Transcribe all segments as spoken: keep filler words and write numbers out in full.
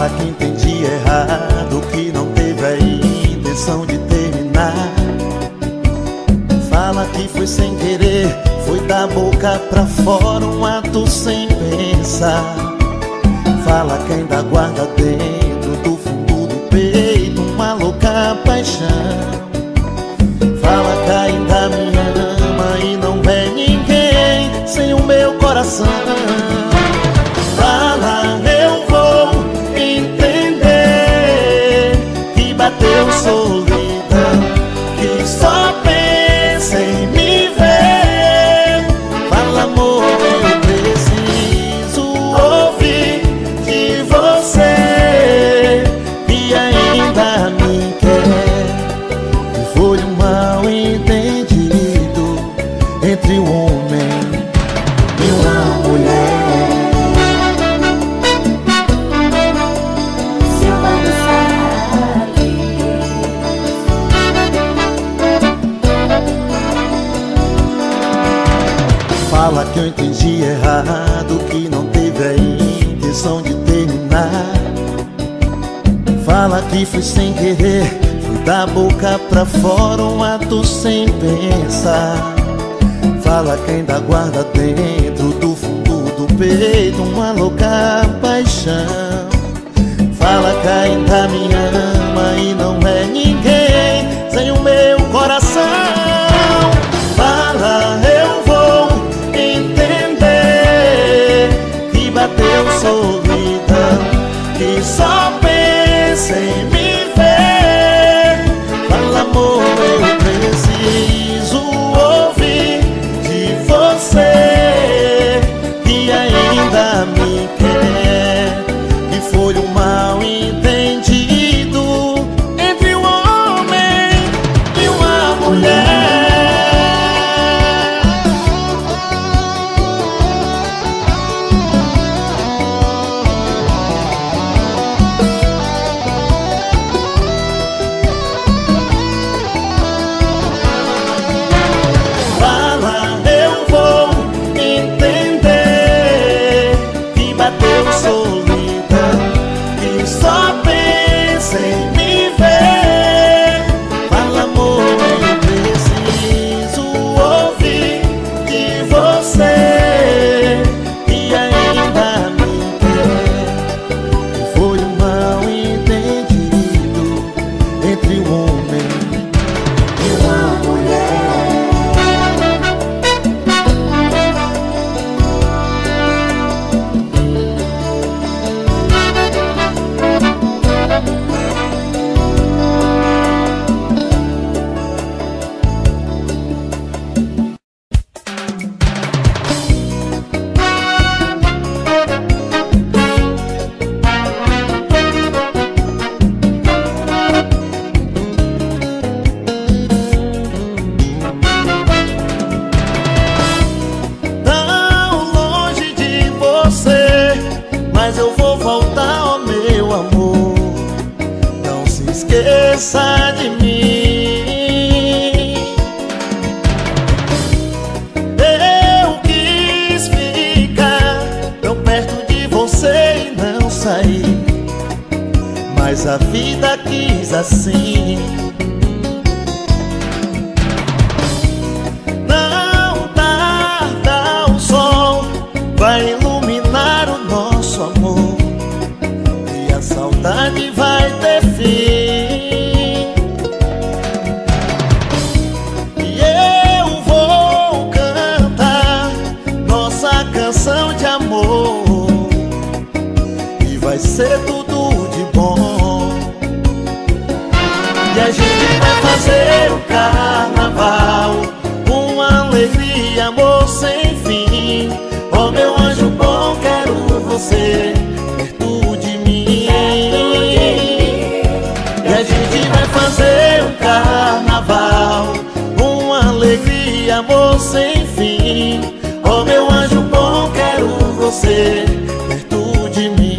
Fala que entendi errado, que não teve a intenção de terminar. Fala que foi sem querer, foi da boca pra fora, um ato sem pensar. Fala que ainda guarda dentro do fundo do peito uma louca paixão. Fala que ainda me ama e não é ninguém sem o meu coração. Fala, eu vou entender que bateu solidão, que só pensa em me ver. Fala, amor, eu preciso ouvir de você que ainda me quer. Que foi um mal entendido entre o homem e uma mulher. Fala que eu entendi errado, que não teve a intenção de terminar. Fala que foi sem querer, foi da boca pra fora, um ato sem pensar. Fala que ainda guarda dentro do fundo do peito uma louca paixão. Fala que ainda me ama e não é ninguém sem o meu coração. Fala, eu vou entender que bateu solidão, que só pensa em me ver. Fala, amor, eu preciso ouvir de você que ainda me quer. Que foi um mal entendido entre um homem e uma mulher. Esqueça de mim. Eu quis ficar tão perto de você e não sair, mas a vida quis assim. Não tarda, o sol vai iluminar o nosso amor e a saudade vai ter fim. De amor, e vai ser tudo de bom. E a gente vai fazer o carnaval, uma alegria, amor sem fim. Oh, meu anjo bom, quero você perto de mim. E a gente vai fazer o carnaval, uma alegria, amor sem fim. Oh, meu anjo bom, quero você perto de mim.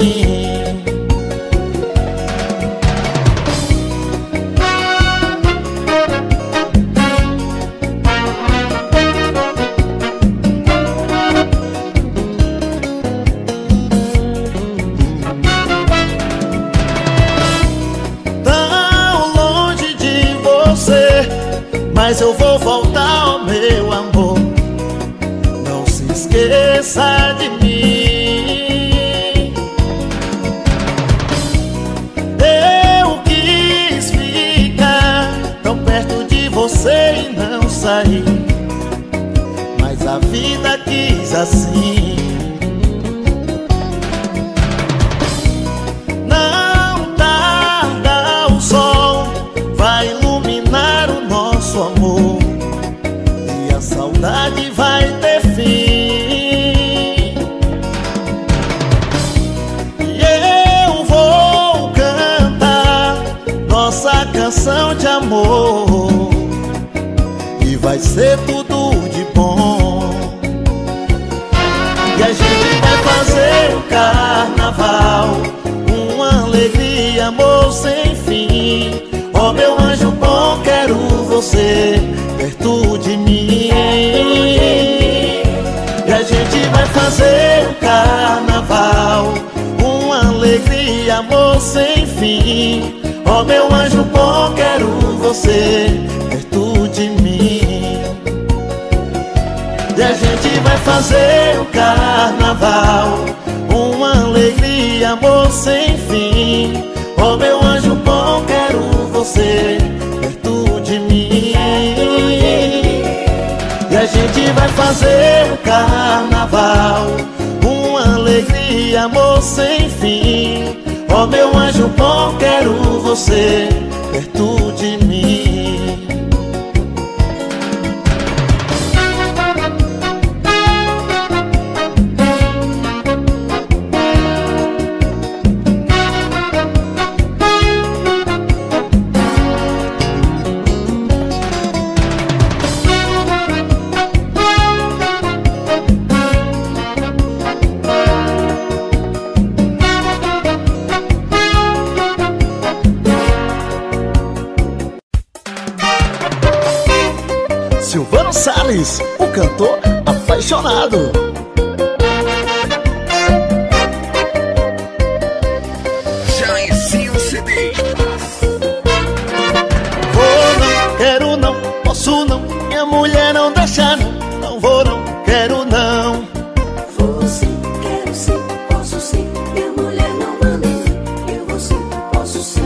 mas eu vou voltar, oh meu amor. Não se esqueça de mim. Eu quis ficar tão perto de você e não sair, mas a vida quis assim. Não tarda, o sol vai iluminar o nosso amor e a saudade vai ter fim. E eu vou cantar nossa canção de amor e vai ser tudo de bom. E a gente vai fazer o carnaval, uma alegria, amor sem fim. Oh meu anjo bom, quero você perto de mim. E a gente vai fazer o carnaval, uma alegria, amor sem fim. Oh meu anjo bom, quero você perto de mim. E a gente vai fazer o carnaval, uma alegria, amor sem fim. Oh meu anjo bom, quero você perto de mim. E a gente vai fazer o carnaval, uma alegria, amor sem fim. Oh meu anjo bom, quero você perto de mim. Silvano Salles, o cantor apaixonado. Jairzinho C D. Vou não, quero não, posso não, minha mulher não deixa não. Não vou não, quero não. Vou sim, quero sim, posso sim, minha mulher não manda em mim. Eu vou sim, posso sim.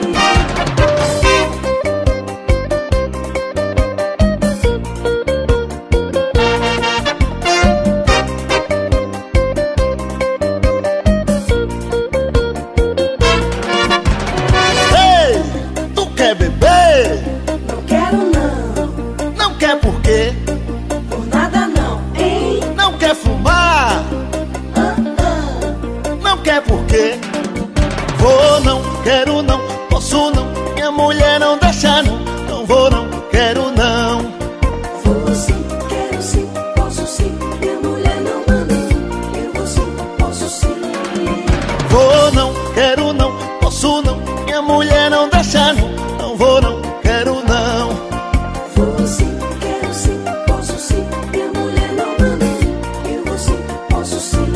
Vou não, quero não, posso não, minha mulher não deixa não. Não vou não, quero não. Vou sim, quero sim, posso sim, minha mulher não manda em mim. Eu vou sim, posso sim. Vou não, quero não, posso não, minha mulher não deixa não. Não vou não, quero não. Vou sim, quero sim, posso sim, minha mulher não manda em mim. Eu vou sim, posso sim.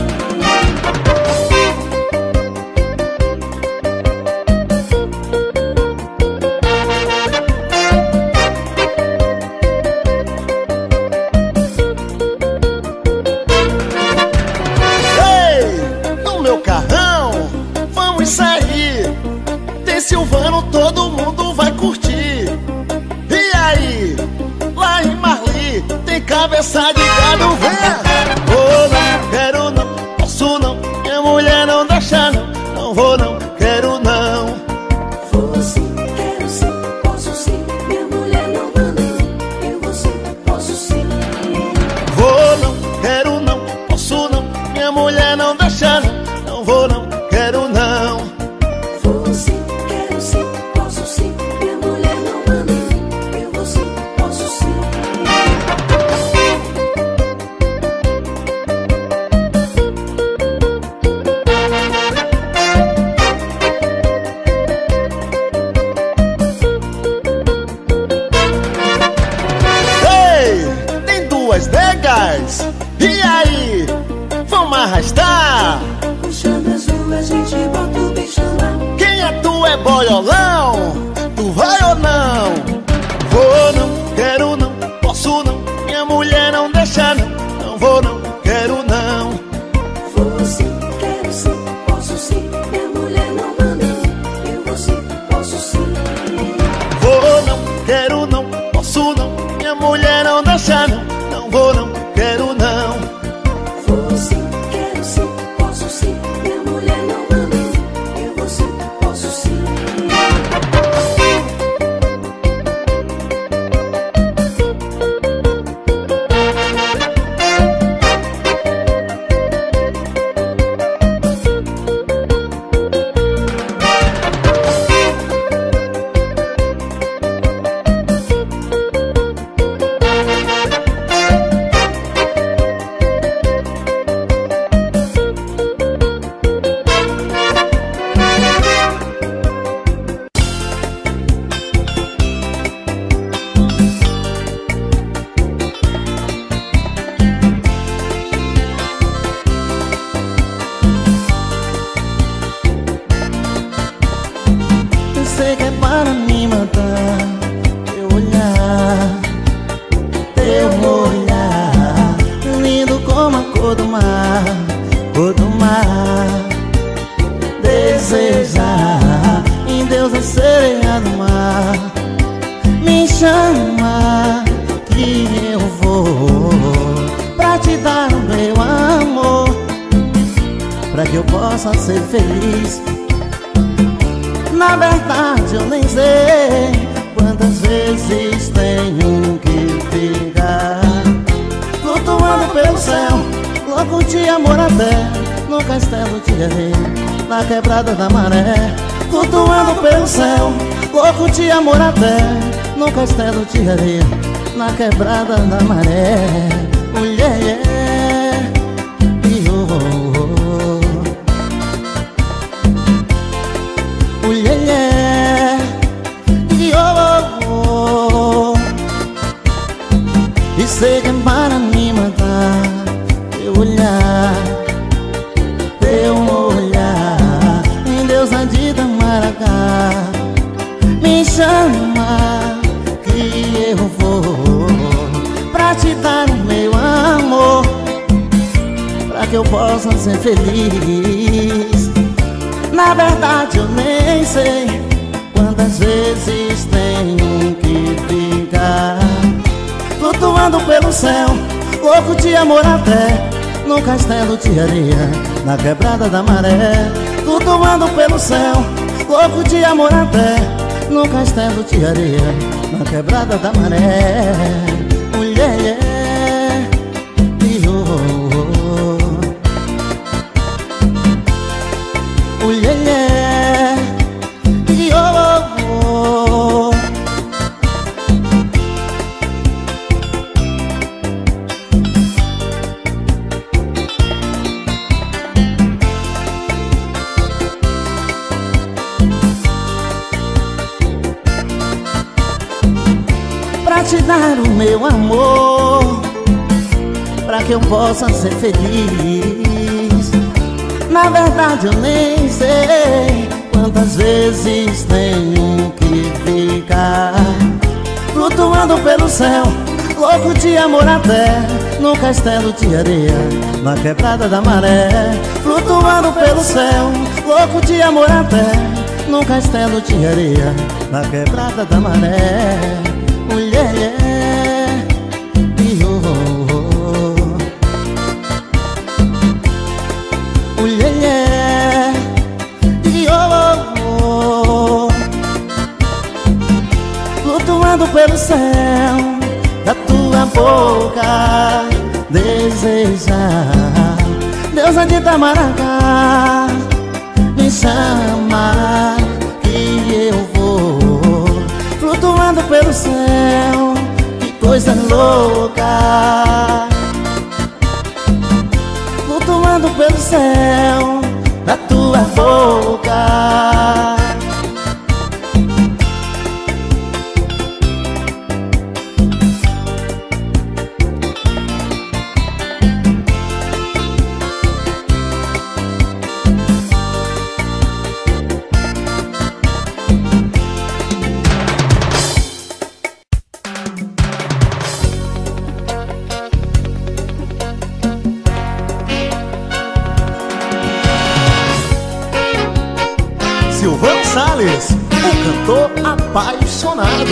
Silvano, todo mundo vai curtir. E aí, lá em Marli, tem cabeça de gado, venha. Vou não, quero não, posso não, minha mulher não deixa não. Não vou não, quero não. Vou sim, quero sim, posso sim, minha mulher não manda em mim. Eu vou sim, posso sim. Vou não, quero não, posso não, minha mulher não deixa não. Não vou não, quero não. Vou sim, quero sim, posso sim, minha mulher não manda em mim. Eu vou sim, posso sim. Ei, tem duas negas. E aí, vamos arrastar? Puxando as ruas, a gente bota o bicho lá. Quem é tu, é boiolão? Tu vai ou não? Vou não, quero desejar, em Deus a sereia do mar. Me chama que eu vou pra te dar o meu amor, pra que eu possa ser feliz. Na verdade eu nem sei quantas vezes tenho que ficar flutuando pelo céu, louco de amor até no castelo de areia, na quebrada da maré. Flutuando pelo céu, louco de amor até no castelo de areia, na quebrada da maré. Oh, yeah, yeah. Oh, oh, oh. Oh, yeah, yeah. Oh, oh, oh. E sei que para me matar teu olhar, teu olhar, em Deus a de Maracá. Me chama que eu vou pra te dar o meu amor, pra que eu possa ser feliz. Na verdade eu nem sei quantas vezes tenho que ficar flutuando pelo céu, louco de amor até no castelo de areia, na quebrada da maré. Flutuando pelo céu, louco de amor até no castelo de areia, na quebrada da maré. Oh, yeah, yeah. Oh, oh, oh, yeah, yeah. Oh, oh, oh. Pra te dar o meu amor, pra que eu possa ser feliz. Na verdade eu nem sei quantas vezes tenho que ficar flutuando pelo céu, louco de amor até no castelo de areia, na quebrada da maré. Flutuando pelo céu, louco de amor até no castelo de areia, na quebrada da maré. Oh, yeah, yeah. Oh, oh, oh. Oh, yeah, yeah. Oh, oh, oh. Flutuando pelo céu da tua boca, desejar deusa de Itamaracá. Me chama que eu vou flutuando pelo céu, que coisa louca. Flutuando pelo céu da tua boca. Silvano Salles, o cantor apaixonado.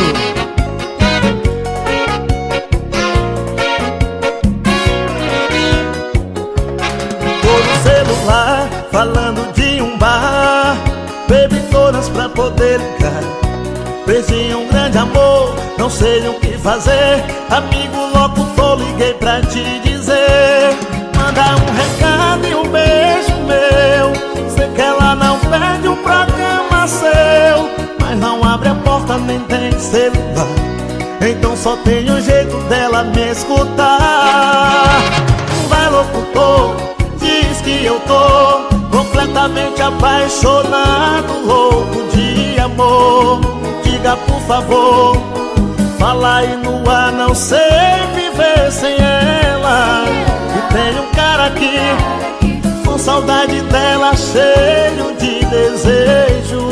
Tô no celular, falando de um bar, bebi todas pra poder ligar. Perdi um grande amor, não sei o que fazer. Amigo locutor, liguei pra te dizer. Manda um recado e um beijo meu. Sei que ela não pede um programa seu, mas não abre a porta nem tem celular. Então só tem um jeito dela me escutar. Vai locutor, diz que eu tô completamente apaixonado, louco de amor. Diga por favor, fala aí no ar, não sei viver sem ela. E tem um cara aqui com saudade dela, cheio de desejo.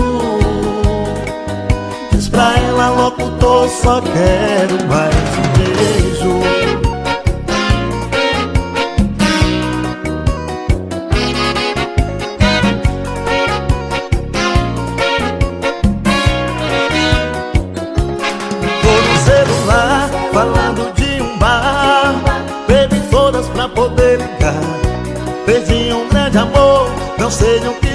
Diz pra ela, locutor, só quero mais um beijo.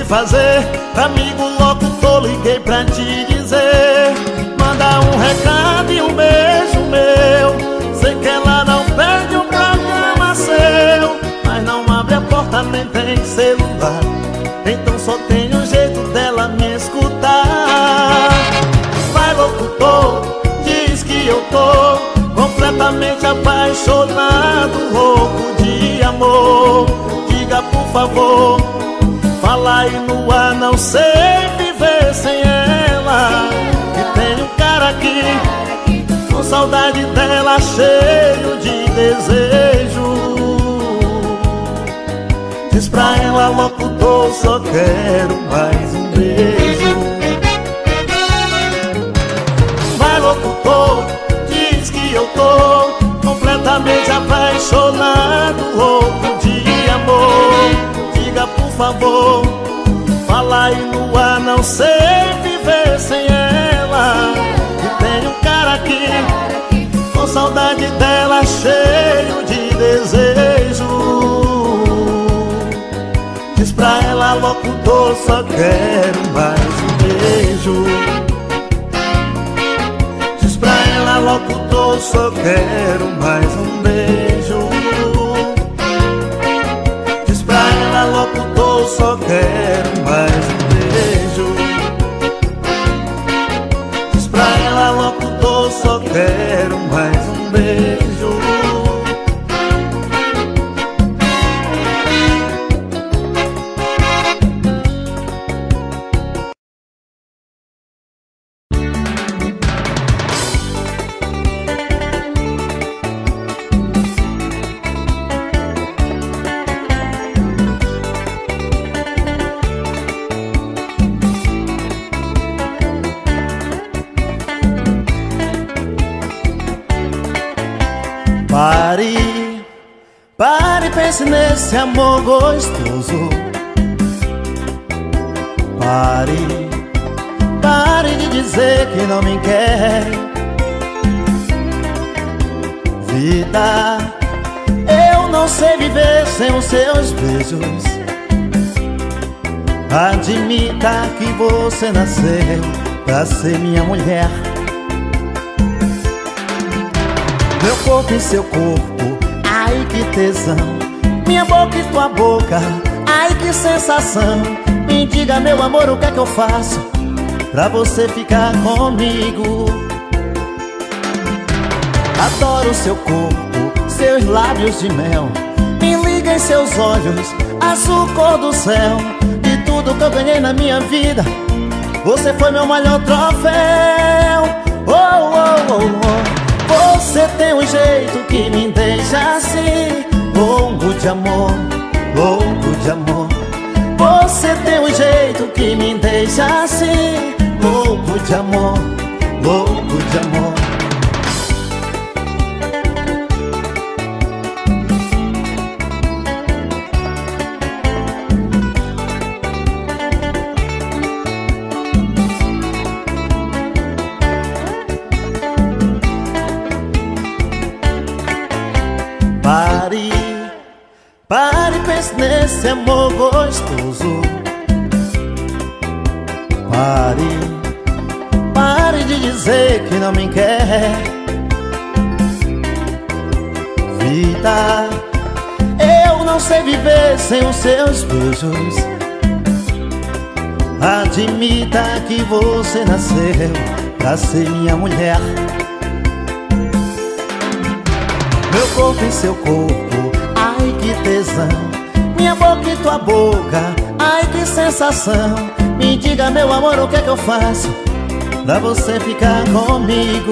fazer. Amigo locutor, liguei pra te dizer: manda um recado e um beijo meu. Sei que ela não perde um programa seu, mas não abre a porta nem tem celular, então só tem um jeito dela me escutar. Vai locutor, diz que eu tô completamente apaixonado, louco de amor. Diga por favor, fala aí no ar, não sei viver sem ela. E tem um cara aqui com saudade dela, cheio de desejo. Diz pra ela, locutor, só quero mais um beijo. Vai locutor, diz que eu tô completamente apaixonado, louco de amor. Diga por favor, fala aí no ar, não sei viver sem ela. E tem um cara aqui com saudade dela, cheio de desejo. Diz pra ela, locutor, só quero mais um beijo. Diz pra ela, locutor, só quero mais um beijo. Diz pra ela, locutor, só quero mais um beijo. Diz pra ela, locutor, só quero mais um beijo. Pare, pare, pense nesse amor gostoso. Pare, pare de dizer que não me quer. Vida, eu não sei viver sem os seus beijos. Admita que você nasceu pra ser minha mulher. Meu corpo e seu corpo, ai que tesão. Minha boca e tua boca, ai que sensação. Me diga, meu amor, o que é que eu faço pra você ficar comigo? Adoro seu corpo, seus lábios de mel. Me liga em seus olhos, azul cor do céu. De tudo que eu ganhei na minha vida, você foi meu maior troféu. Oh, oh, oh, oh. Você tem um jeito que me deixa assim, louco de amor, louco de amor. Você tem um jeito que me deixa assim, louco de amor, louco de amor. Pare, pare, pense nesse amor gostoso. Pare, pare de dizer que não me quer. Vida, eu não sei viver sem os seus beijos. Admita que você nasceu pra ser minha mulher. Meu corpo e seu corpo, ai que tesão. Minha boca e tua boca, ai que sensação. Me diga, meu amor, o que é que eu faço pra você ficar comigo?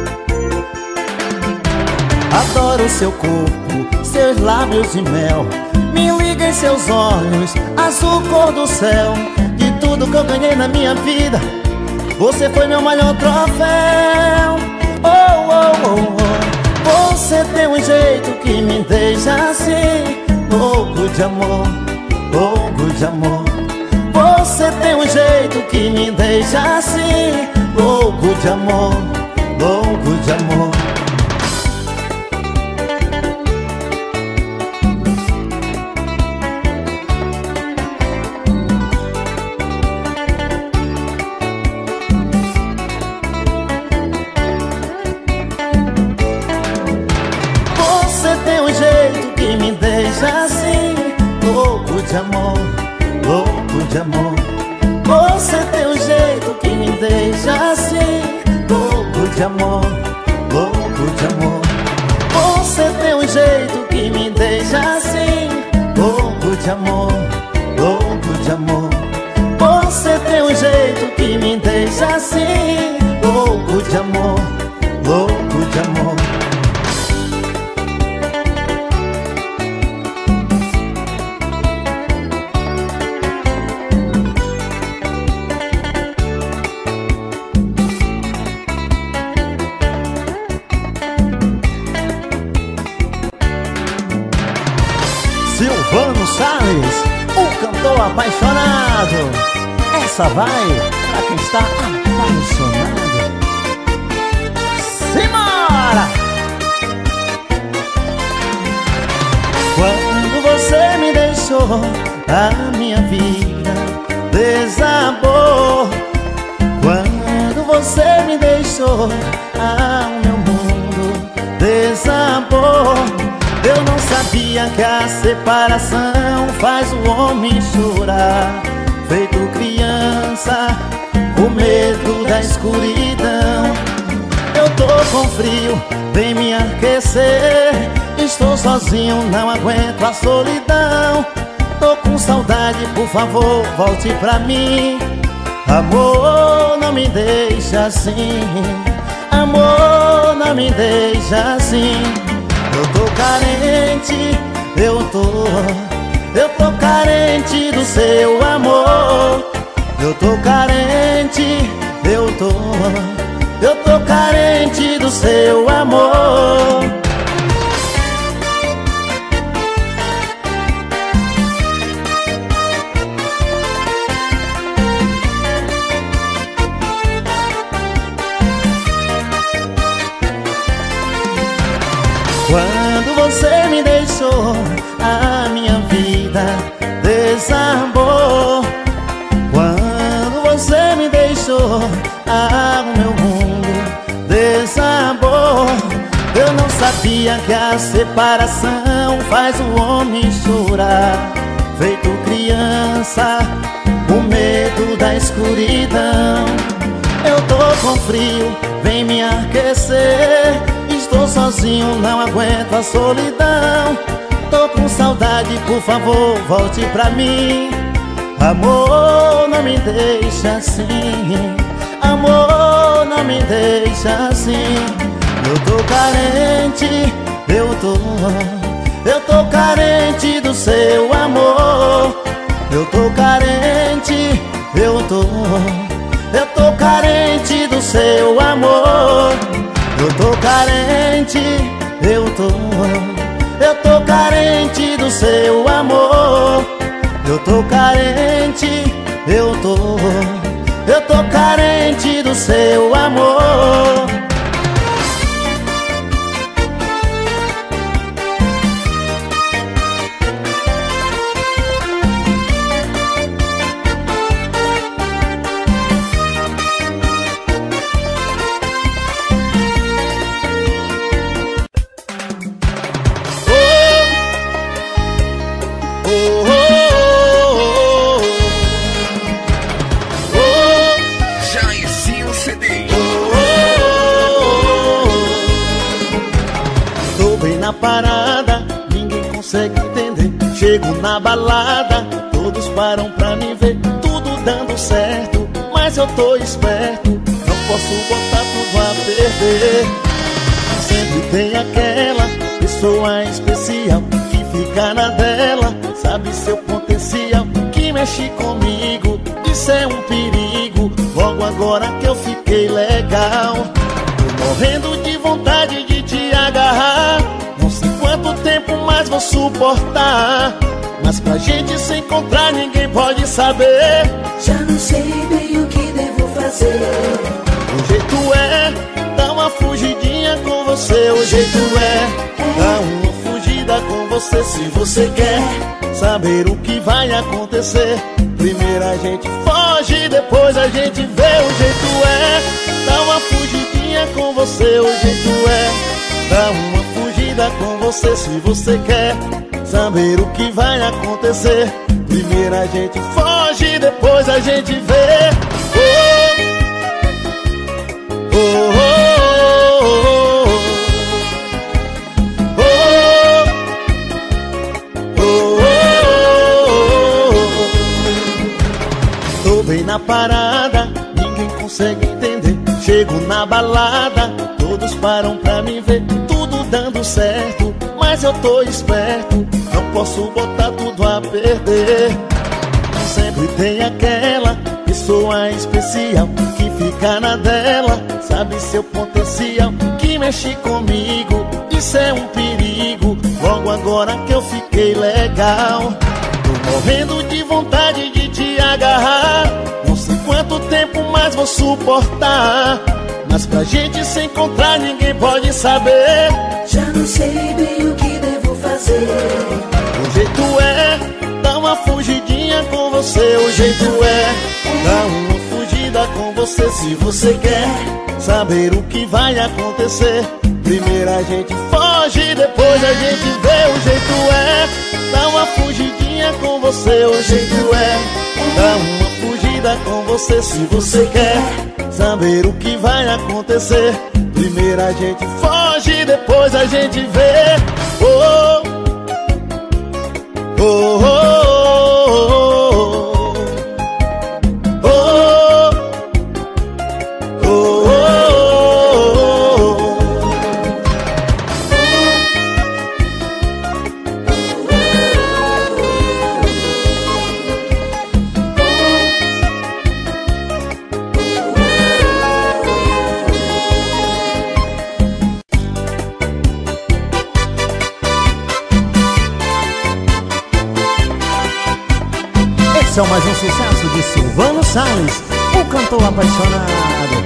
Adoro seu corpo, seus lábios de mel. Me liga em seus olhos, azul cor do céu. De tudo que eu ganhei na minha vida, você foi meu maior troféu. Oh, oh, oh, oh. Você tem um jeito que me deixa assim, louco de amor, louco de amor. Você tem um jeito que me deixa assim, louco de amor, louco de amor. de amor, louco de amor. Você tem um jeito que me deixa assim, louco de amor, louco de amor. Você tem um jeito que me deixa assim, louco de amor, louco de amor. Você tem um jeito que me deixa assim, louco de amor, louco de amor. Silvano Salles, o cantor apaixonado. Essa vai pra quem está apaixonado. Simbora! Quando você me deixou, a minha vida desabou. Quando você me deixou, ah, o meu mundo desabou. Eu não sabia que a separação faz o homem chorar, feito criança, com medo da escuridão. Eu tô com frio, vem me aquecer. Estou sozinho, não aguento a solidão. Tô com saudade, por favor, volte pra mim. Amor, não me deixa assim. Amor, não me deixa assim. Eu tô carente, eu tô Eu tô carente do seu amor. Eu tô carente, eu tô Eu tô carente do seu amor. Quando você me deixou, a minha vida desabou. Quando você me deixou, ah, o meu mundo desabou. Eu não sabia que a separação faz o homem chorar, feito criança, com medo da escuridão. Eu tô com frio, vem me aquecer. Estou sozinho, não aguento a solidão. Tô com saudade, por favor, volte pra mim. Amor, não me deixa assim. Amor, não me deixa assim. Eu tô carente, eu tô Eu tô carente do seu amor. Eu tô carente, eu tô Eu tô carente do seu amor. Eu tô carente, eu tô Eu tô carente do seu amor. Eu tô carente, eu tô Eu tô carente do seu amor. Parada, ninguém consegue entender. Chego na balada, todos param pra me ver. Tudo dando certo, mas eu tô esperto. Não posso botar tudo a perder. Sempre tem aquela pessoa especial que fica na dela, sabe seu potencial, que mexe comigo. Isso é um perigo, logo agora que eu fiquei legal. Tô morrendo de vontade de te agarrar. Não sei quanto tempo mais vou suportar, mas pra gente se encontrar ninguém pode saber. Já não sei bem o que devo fazer. O jeito é dar uma fugidinha com você. O jeito é dar uma fugida com você. Se você quer saber o que vai acontecer, primeiro a gente foge, depois a gente vê. O jeito é dar uma fugidinha com você. O jeito é dar uma fugida com você. Se você quer saber o que vai acontecer, Primeiro a gente foge, depois a gente vê. Oh, oh, oh, oh, oh, oh, oh. Tô bem na parada, ninguém consegue entender. Chego na balada, todos param pra me ver. Tudo dando certo, mas eu tô esperto. Não posso botar tudo a perder. Sempre tem aquela pessoa especial que fica na dela, sabe seu potencial, que mexe comigo. Isso é um perigo, logo agora que eu fiquei legal. Tô morrendo de vontade de te agarrar. Não sei quanto tempo mais vou suportar, mas pra gente se encontrar ninguém pode saber. Já não sei bem o que devo fazer. O jeito é dar uma fugidinha com você. O jeito é dar uma fugida com você. Se você quer saber o que vai acontecer, primeiro a gente foge, depois a gente vê. O jeito é dar uma fugidinha com você. O jeito é dar uma fugida com você. Se você quer saber o que vai acontecer, primeiro a gente foge, depois a gente vê. Oh, oh, oh, oh, oh, oh, oh. Esse é mais um sucesso de Silvano Salles, o cantor apaixonado.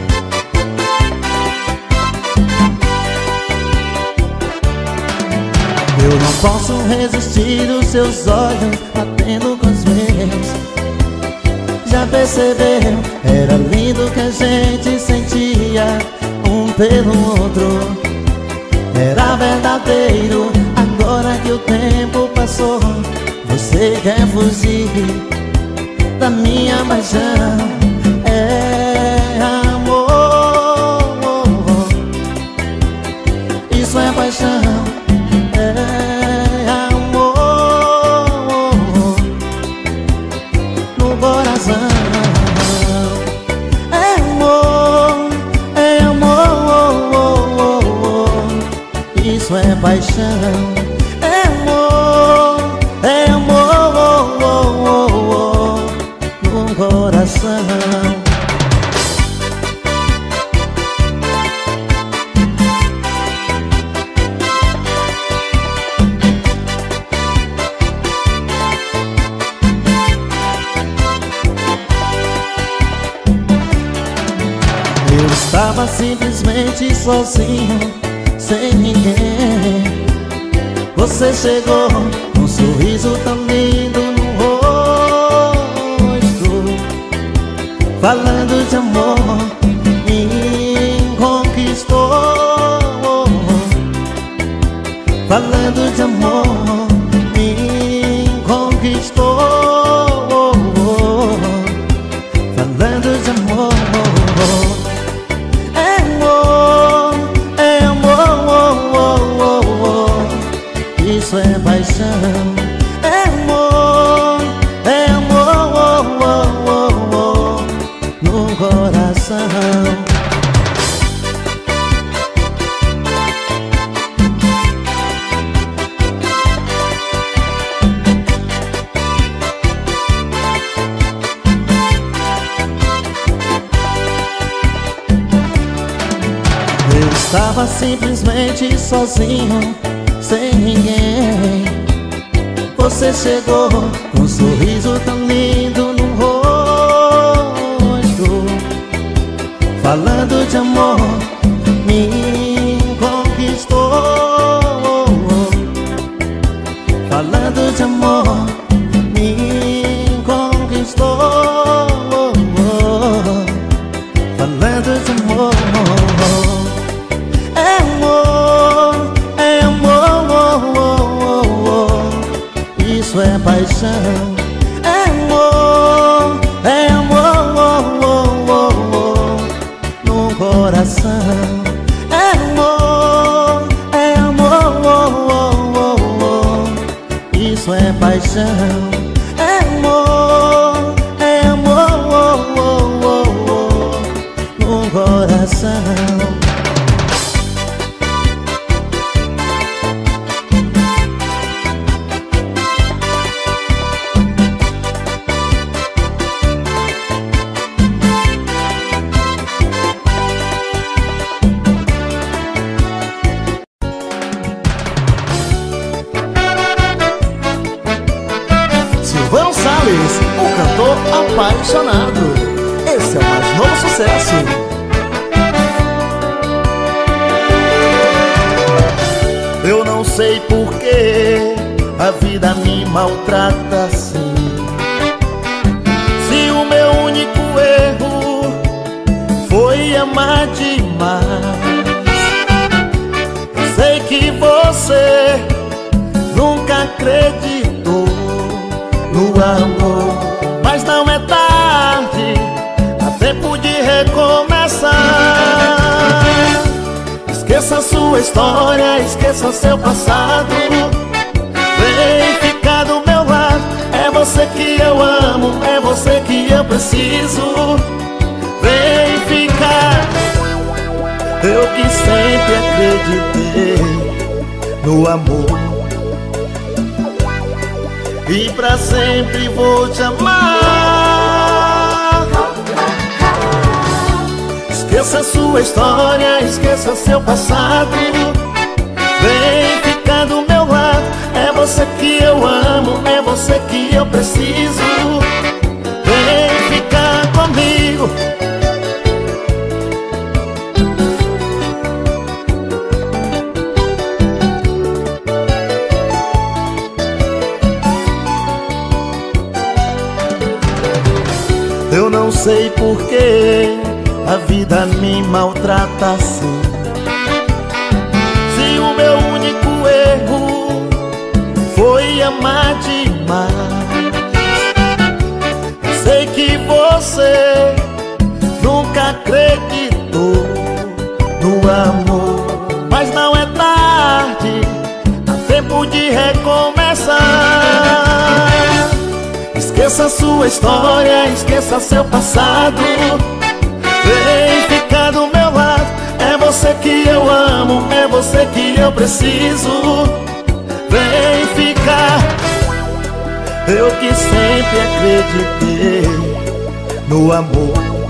Eu não posso resistir os seus olhos batendo com os meus. Já percebeu? Era lindo que a gente sentia um pelo outro. Era verdadeiro, agora que o tempo passou, você quer fugir da minha paixão. É amor, isso é paixão. É amor no coração. É amor, é amor, isso é paixão. É amor, é amor no coração. Eu estava simplesmente sozinho, sem ninguém. Você chegou com um sorriso tão lindo no rosto, falando de amor, me conquistou. Falando de amor, me conquistou. Falando de amor. É amor, é amor, isso é paixão. É amor, é amor no coração. Eu estava simplesmente sozinho, sem ninguém. Você chegou com um sorriso tão lindo no rosto, falando de amor, me conquistou. Falando de amor, me conquistou. Falando de amor. É amor, é amor, isso é paixão. paixão. É amor, é amor, oh, oh, oh, oh, no coração. Silvano Salles, o cantor apaixonado. Esse é o mais novo sucesso. Eu não sei por que a vida me maltrata assim. Se o meu único erro foi amar demais. Eu sei que você nunca acreditou no amor, mas não é tarde, há tempo de recomeçar. Esqueça sua história, esqueça seu passado. Vem ficar do meu lado, é você que eu amo, é você que eu preciso. Vem ficar. Eu que sempre acreditei no amor, e pra sempre vou te amar. Esqueça sua história, esqueça seu passado. Vem ficar do meu lado, é você que eu amo, é você que eu preciso. Vem ficar comigo. Eu não sei por que a vida me maltrata assim. Se o meu único erro foi amar demais. Eu sei que você nunca acreditou no amor, mas não é tarde, há tempo de recomeçar. Esqueça sua história, esqueça seu passado. Vem ficar do meu lado, é você que eu amo, é você que eu preciso. Vem ficar. Eu que sempre acreditei no amor,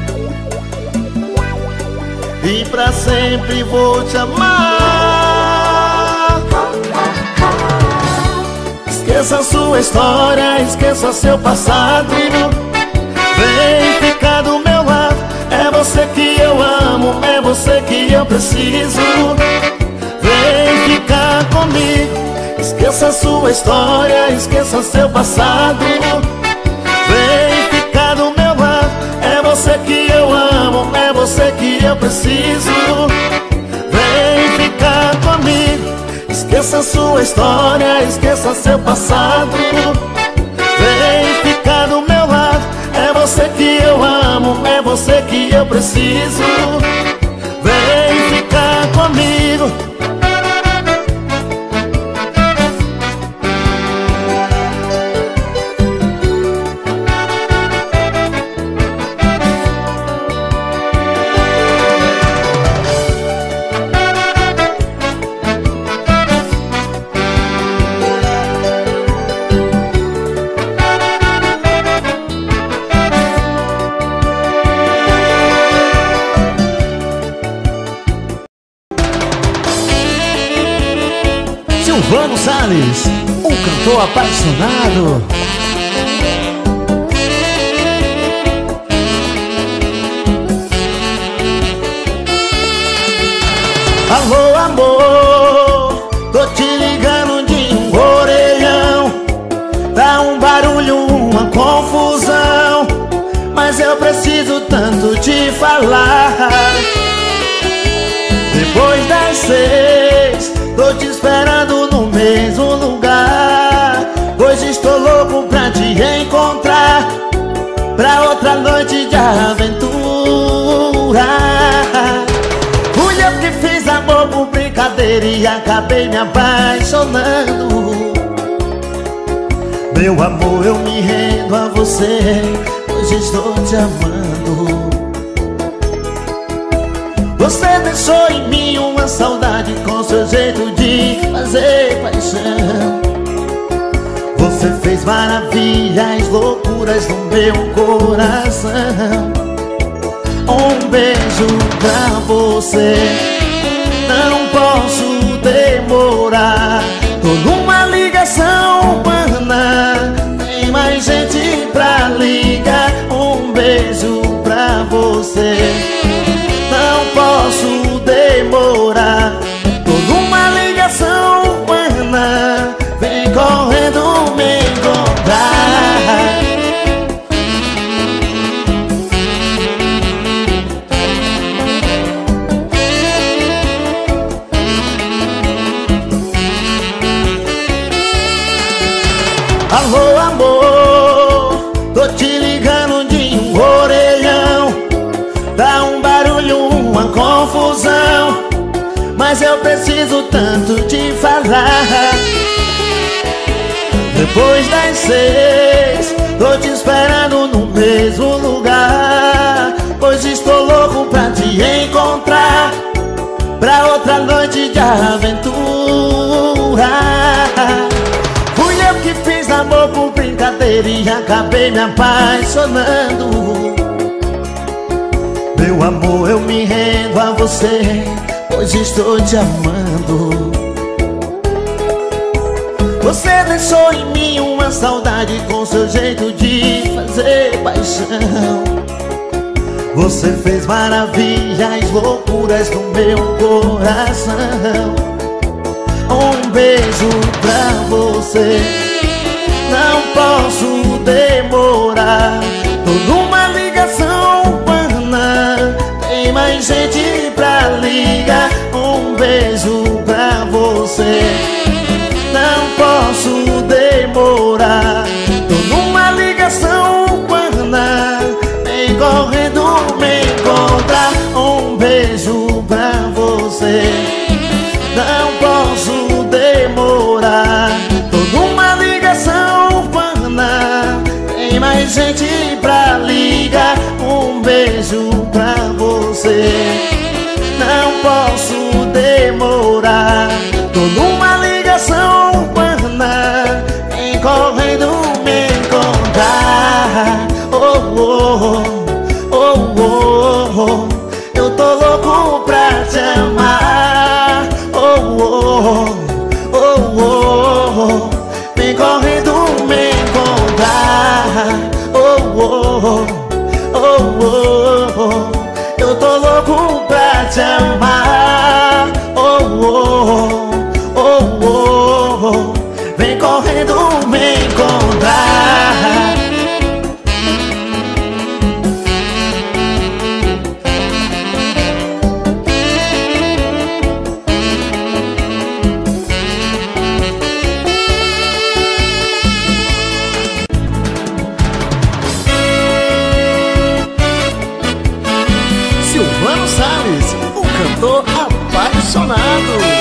e pra sempre vou te amar. Esqueça sua história, esqueça seu passado. Vem ficar do meu lado, é você que eu amo, é você que eu preciso. Vem ficar comigo. Esqueça sua história, esqueça seu passado. Vem ficar do meu lado, é você que eu amo, é você que eu preciso. Vem ficar comigo. Esqueça sua história, esqueça seu passado. Vem ficar do meu lado, é você que eu amo, é você que eu preciso. Vem ficar comigo. Silvano Salles, um cantor apaixonado. Alô, amor, tô te ligando de um orelhão. Dá um barulho, uma confusão, mas eu preciso tanto te falar. Depois das seis, tô te esperando no mesmo lugar, pois estou louco pra te encontrar, pra outra noite de aventura. Fui eu que fiz amor por brincadeira e acabei me apaixonando. Meu amor, eu me rendo a você, hoje estou te amando. Você deixou em mim uma saudade com seu jeito de fazer paixão. Você fez maravilhas, loucuras no meu coração. Um beijo pra você, não posso demorar. Tô numa ligação humana, tem mais gente pra ligar. Um beijo pra você, não posso demorar. Tô numa ligação humana, vem correndo me encontrar. Alô, amor, tô te ligando de um orelhão. Dá um barulho, uma confusão, mas eu preciso tanto te falar. Depois das seis, tô te esperando no mesmo lugar, pois estou louco pra te encontrar, pra outra noite de aventura. Fui eu que fiz amor por brincadeira e acabei me apaixonando. Meu amor, eu me rendo a você, hoje estou te amando. Você deixou em mim uma saudade com seu jeito de fazer paixão. Você fez maravilhas, loucuras no meu coração. Um beijo pra você, não posso demorar. Tô numa ligação humana, tem mais gente pra ligar. Um beijo pra você, não posso demorar. Tô numa ligação humana, vem correndo me encontrar. Um beijo pra você, não posso demorar. Tô numa ligação humana, tem mais gente pra ligar. Um beijo pra você, não posso demorar. Tô numa ligação humana, vem correndo me encontrar. Oh, oh, oh, oh, oh, eu tô louco pra te amar. Oh, oh, oh, oh, oh, vem correndo me encontrar. Oh, oh, oh, oh, oh, eu tô louco pra te amar. Oh, oh, oh, oh, oh, vem correndo me encontrar. Silvano Salles, o cantor apaixonado.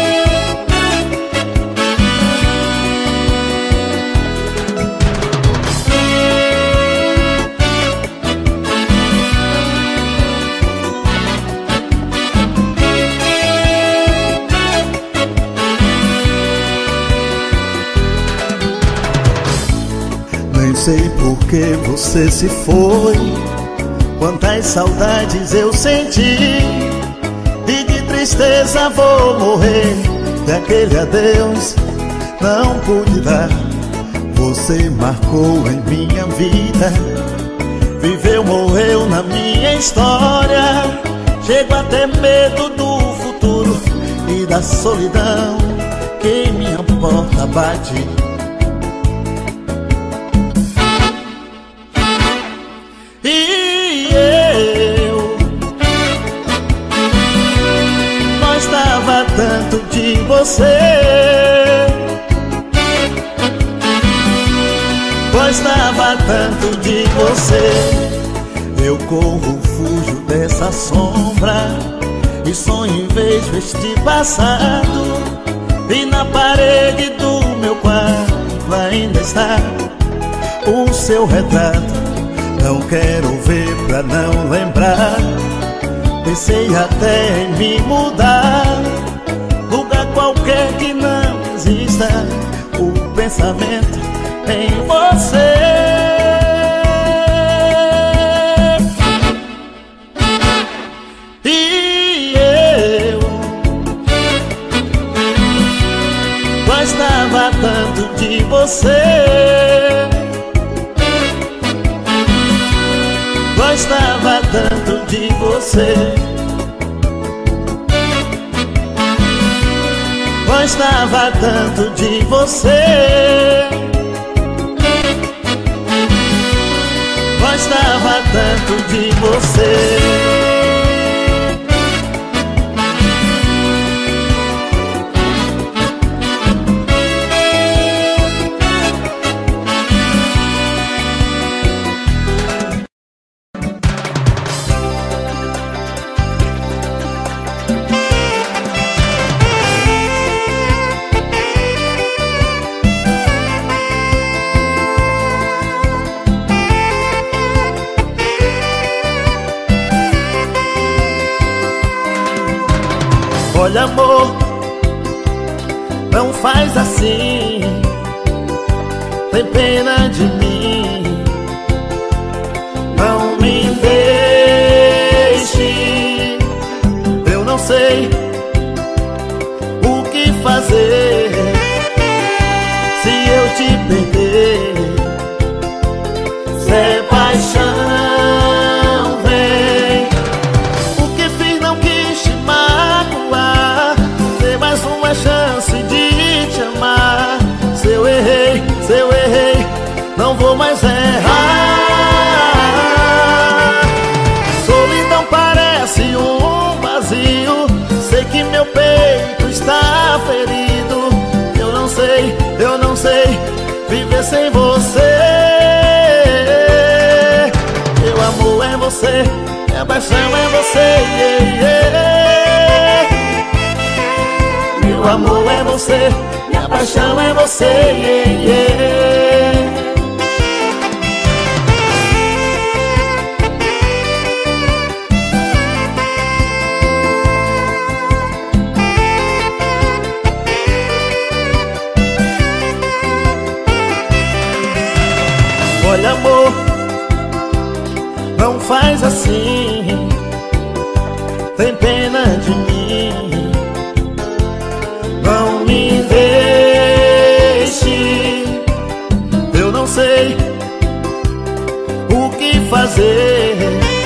Nem sei por que você se foi, quantas saudades eu senti, e de tristeza vou morrer. Daquele adeus não pude dar. Você marcou em minha vida, viveu, morreu na minha história. Chego a ter medo do futuro e da solidão que minha porta bate. E eu gostava tanto de você, gostava tanto de você. Eu corro, fujo dessa sombra e sonho em vejo este passado. E na parede do meu quarto foto ainda está o seu retrato. Não quero ver pra não lembrar. Pensei até em me mudar, lugar qualquer que não exista o pensamento em você. E eu gostava tanto de você, gostava tanto de você, gostava tanto de você, gostava tanto de você. Olha, amor, não faz assim, tem pena de mim. Não me deixe, eu não sei o que fazer se eu te perder. Se é paixão, vem. O que fiz não quis te magoar, ter mais uma chance de te amar. Se eu errei, se eu errei, não vou mais errar. Solidão parece um vazio, sei que meu peito está ferido. Eu não sei, eu não sei viver sem você. Meu amor é você, minha paixão é você, yeah, yeah. Meu amor é você, minha paixão é você, yeah, yeah. Olha, amor, não faz assim, tem pena de mim. Não me deixe, eu não sei o que fazer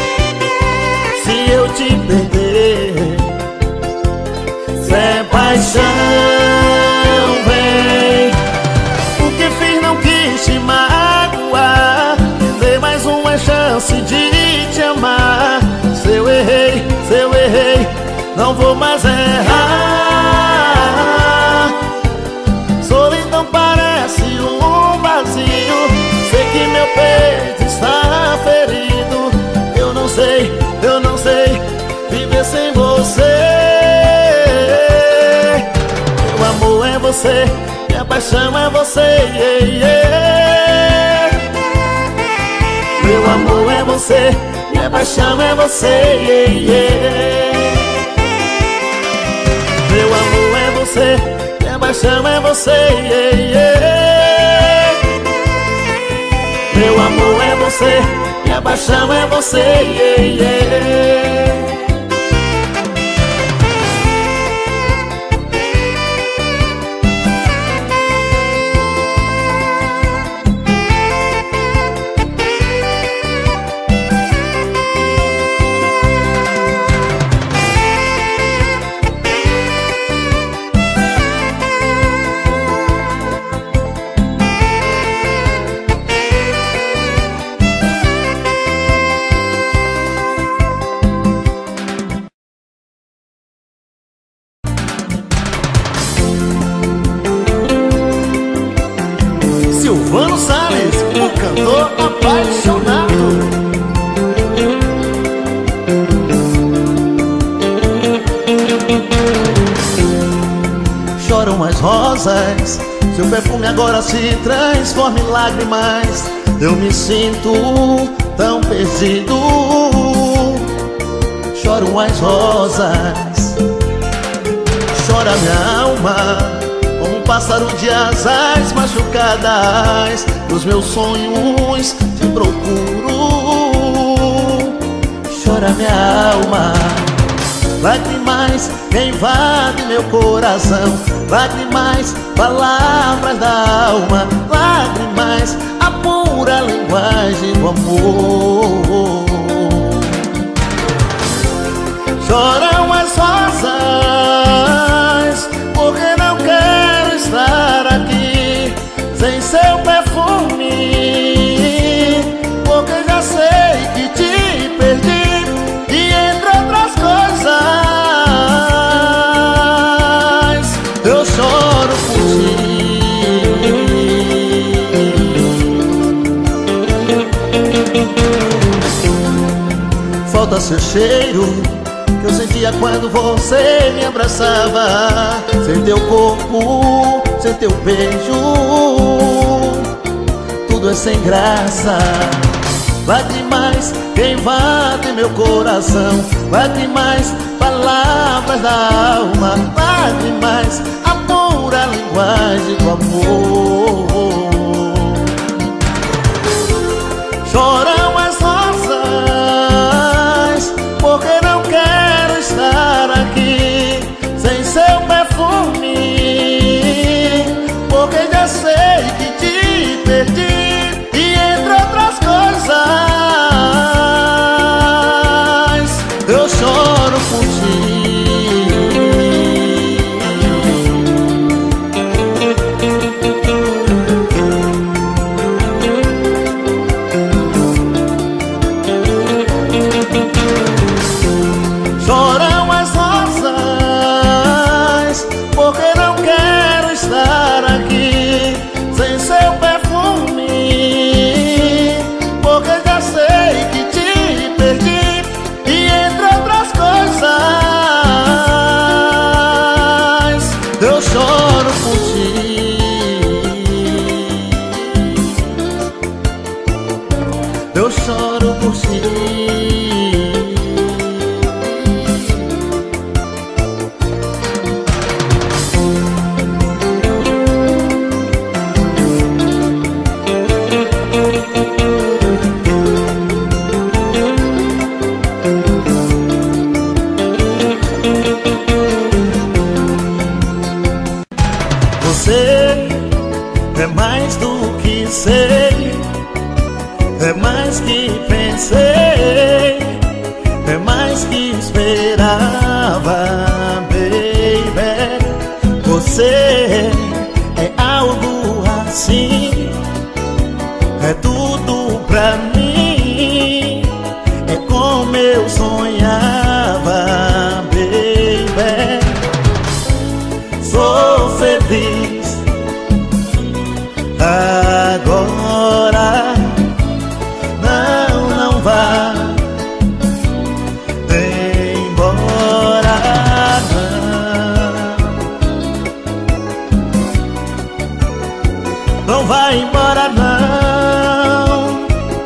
se eu te perder. Se é paixão, vem. O que fiz não quis te magoar, dei mais uma chance de te amar. Se eu errei, se eu errei, não vou mais errar. Solidão parece um vazio, sei que meu peito está ferido. Eu não sei, eu não sei viver sem você. Meu amor é você, minha paixão é você, yeah, yeah. Meu amor é você, minha paixão é você, yeah, yeah. Meu amor é você, minha paixão é você, yeah, yeah. Meu amor é você, minha paixão é você, yeah, yeah. Silvano Salles, o cantor apaixonado. Choram as rosas Seu perfume agora se transforma em lágrimas. Eu me sinto tão perdido. Choram as rosas, chora minha alma, como um pássaro de asas machucadas. Nos meus sonhos te procuro. Chora minha alma, lágrimas que invadem meu coração. Lágrimas, palavras da alma. Lágrimas, a pura linguagem do amor. Choram as rosas, porque não quero estar aqui sem seu perfume, porque já sei que te perdi, e entre outras coisas eu choro por ti. Falta seu cheiro que eu sentia quando você me abraçava. Sem teu corpo, sem teu beijo, tudo é sem graça. Lágrimas que invadem meu coração. Lágrimas, palavras da alma. Lágrimas, a pura linguagem do amor. Choram as rosas, porque não quero estar aqui sem seu perfume, porque já sei que te perdi, e entre outras coisas eu choro por ti. Choram as rosas, porque não quero estar aqui sem seu perfume, porque já sei que te perdi, e entre outras coisas eu choro por ti. Eu choro por ti. Você é mais do que sei, é mais que pensei, é mais que esperava, baby. Você é algo assim, é tudo pra mim, é como eu sonhava, baby. Sou feliz agora, não, não vá embora, não, não vai embora não.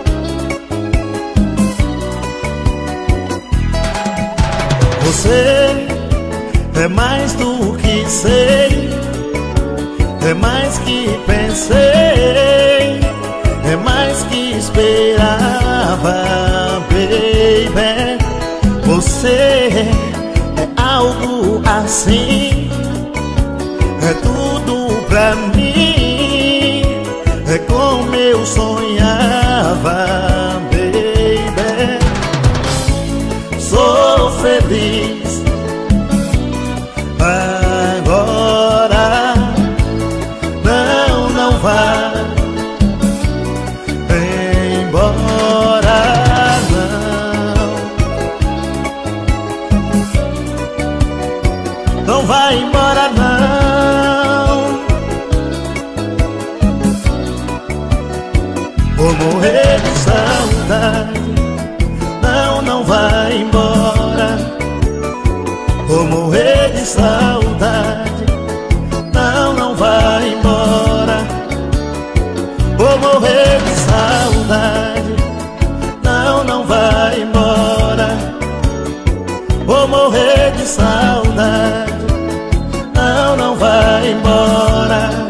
Você é mais do que sei, é mais que pensei, é mais que esperava, baby. Você é algo assim, é tudo pra mim, é como eu sonhava, baby. Sou feliz agora, não, não vá embora, não, não vai embora não. Vou morrer de saudade, não, não vai embora. Vou morrer de saudade, não, não vai embora. saudade não, não vai embora.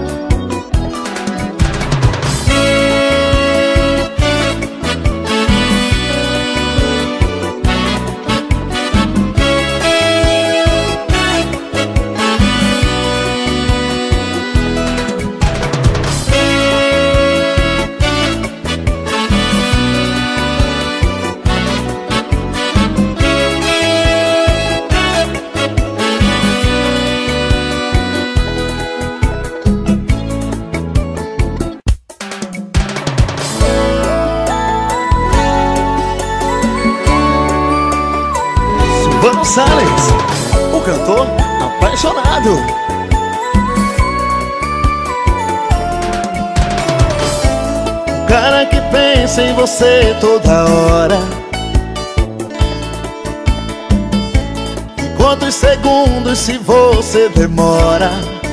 Salles, o cantor apaixonado. O cara que pensa em você toda hora. E quantos segundos se você demora?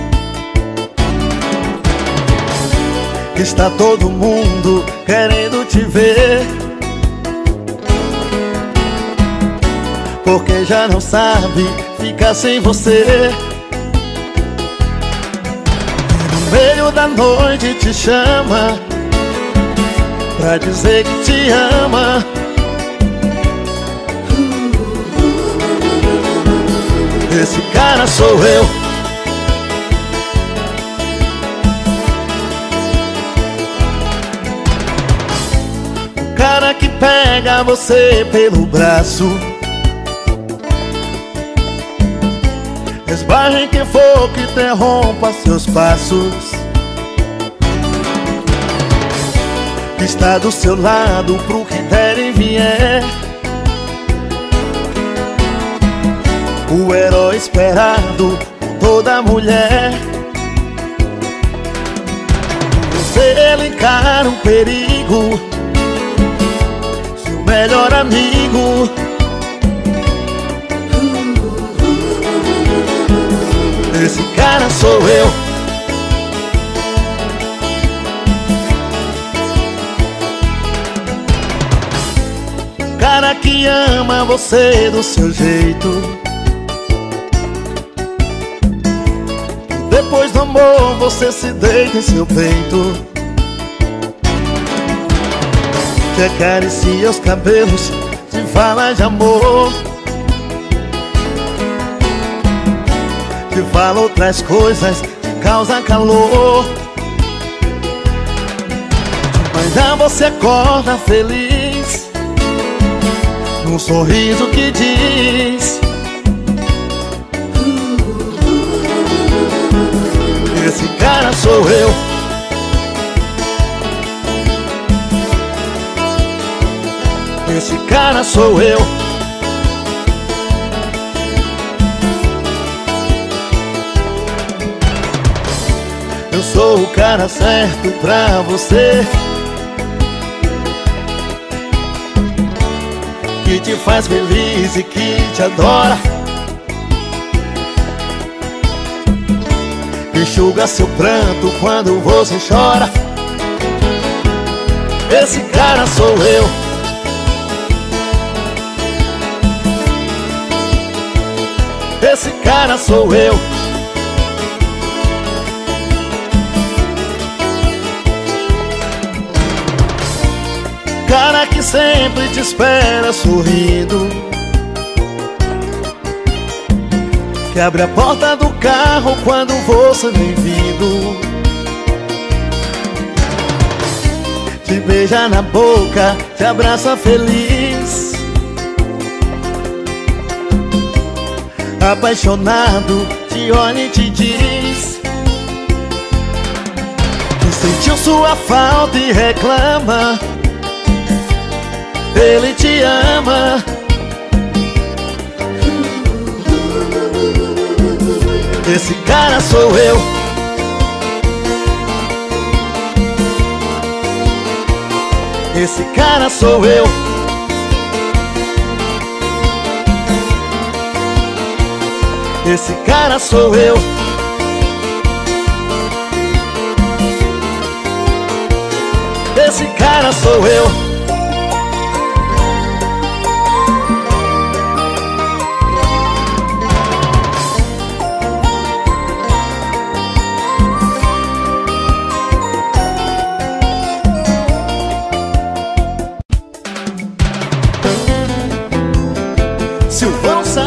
Está todo mundo querendo te ver, porque já não sabe ficar sem você. No meio da noite te chama pra dizer que te ama. Esse cara sou eu. O cara que pega você pelo braço, esbarra em quem for que interrompa seus passos. Está do seu lado pro que der e vier. O herói esperado por toda mulher. Você ele encara um perigo, seu melhor amigo. Esse cara sou eu. O cara que ama você do seu jeito. Depois do amor você se deita em seu peito, te acaricia os cabelos, te fala de amor, te fala outras coisas, te causa calor. De manhã você acorda feliz, num sorriso que diz: esse cara sou eu. Esse cara sou eu. Eu sou o cara certo pra você, que te faz feliz e que te adora, enxuga seu pranto quando você chora. Esse cara sou eu. Esse cara sou eu. Cara que sempre te espera sorrindo, que abre a porta do carro quando você vem vindo, te beija na boca, te abraça feliz, apaixonado, te olha e te diz que sentiu sua falta e reclama. Ele te ama. Esse cara sou eu. Esse cara sou eu. Esse cara sou eu. Esse cara sou eu.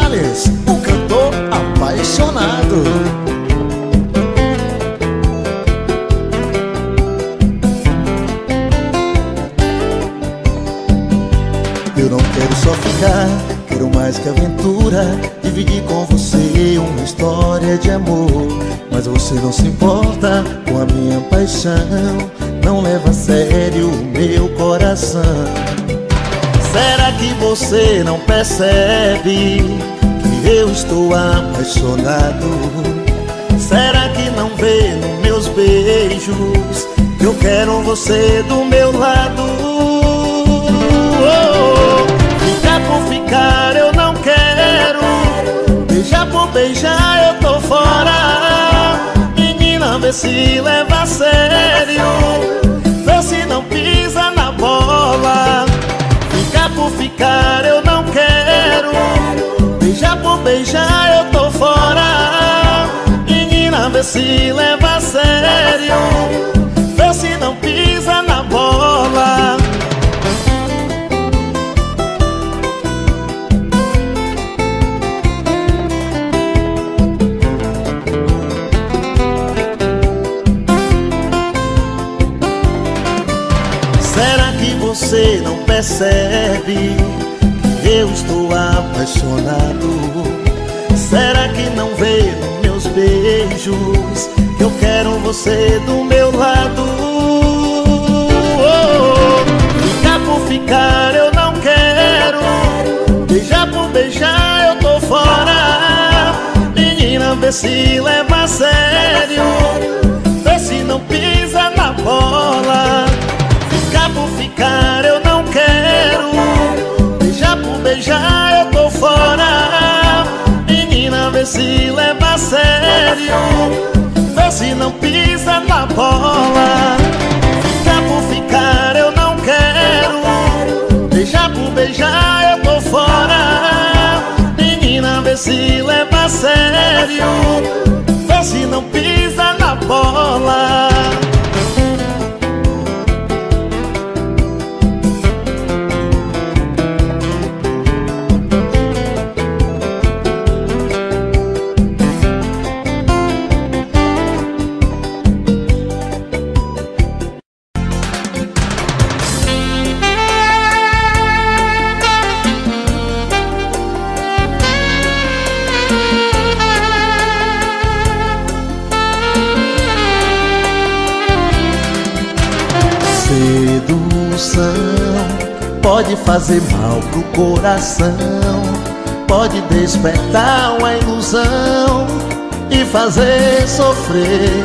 Salles, o cantor apaixonado. Eu não quero só ficar, quero mais que aventura, dividir com você uma história de amor. Mas você não se importa com a minha paixão, não leva a sério o meu coração. Será que você não percebe que eu estou apaixonado? Será que não vê nos meus beijos que eu quero você do meu lado? Oh, ficar por ficar eu não quero, beijar por beijar eu tô fora. Menina, vê se leva a sério, vê se não pisa na bola. Ficar por ficar eu não quero, beijar por beijar eu tô fora. Menina, vê se leva a sério, vê se não pisa na bola. Será que você não percebe que eu estou apaixonado? Será que não vê nos meus beijos que eu quero você do meu lado? Oh, ficar por ficar eu não quero, beijar por beijar eu tô fora. Menina, vê se leva a sério, vê se não pisa na bola. Ficar por ficar eu não quero, beijar por beijar eu tô fora. Menina, vê se leva a sério, vê se não pisa na bola. Ficar por ficar eu não quero, beijar por beijar eu tô fora. Menina, vê se leva a sério, vê se não pisa na bola. Pode fazer mal pro coração, pode despertar uma ilusão e fazer sofrer.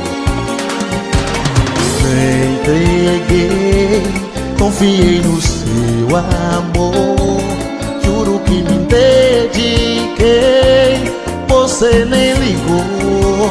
Me entreguei, confiei no seu amor, juro que me dediquei, você nem ligou.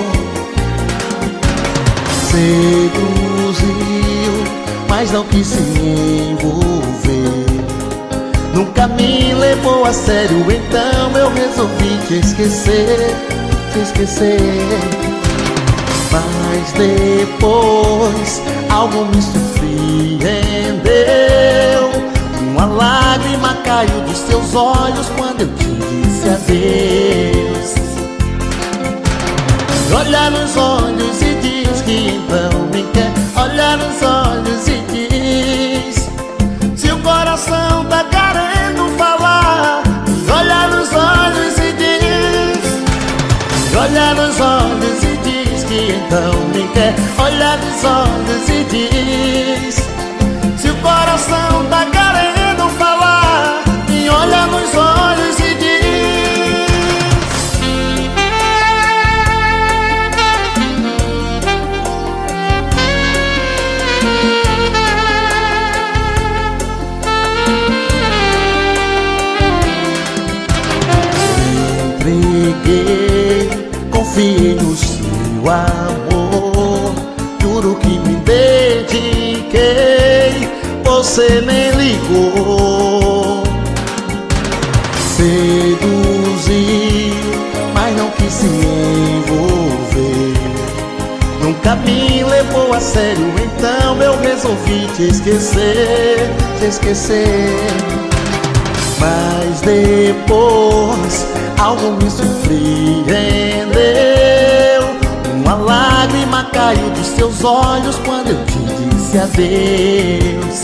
Seduziu, mas não quis se envolver, nunca me levou a sério, então eu resolvi te esquecer, te esquecer. Mas depois algo me surpreendeu, uma lágrima caiu dos seus olhos quando eu te disse adeus. Olha nos olhos e diz que então me quer, olha nos olhos e diz se o coração tá querendo falar. Olha nos olhos e diz, olha nos olhos e diz que então me quer. Olha nos olhos e diz se o coração tá querendo falar. E olha nos olhos e diz. Confiei no seu amor, juro que me dediquei, você nem ligou. Seduziu, mas não quis se envolver, nunca me levou a sério, então eu resolvi te esquecer, te esquecer. Mas depois algo me surpreendeu. Uma lágrima caiu dos seus olhos quando eu te disse adeus.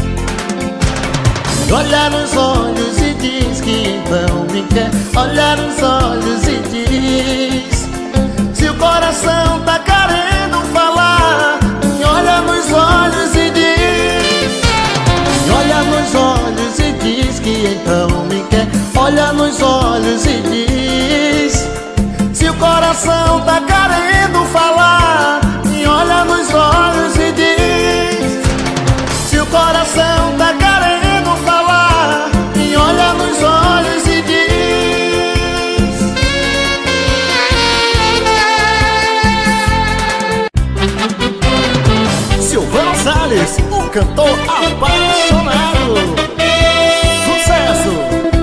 Olha nos olhos e diz que então me quer. Olha nos olhos e diz, se o coração tá querendo falar, me olha nos olhos e diz. Me olha nos olhos e diz que então me quer. Olha nos olhos e diz, se o coração tá querendo falar, me olha nos olhos e diz. Se o coração tá querendo falar, me olha nos olhos e diz. Silvano Salles, um cantor apaixonado. Sucesso!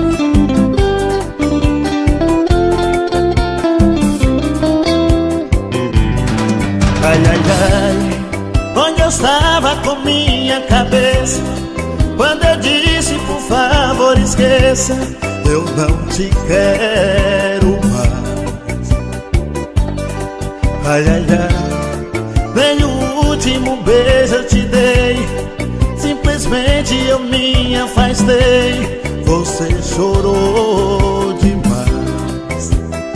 Ai, ai, ai, onde eu estava com minha cabeça quando eu disse por favor esqueça, eu não te quero mais. Ai, ai, ai, nem o último beijo eu te dei, simplesmente eu me afastei, você chorou demais.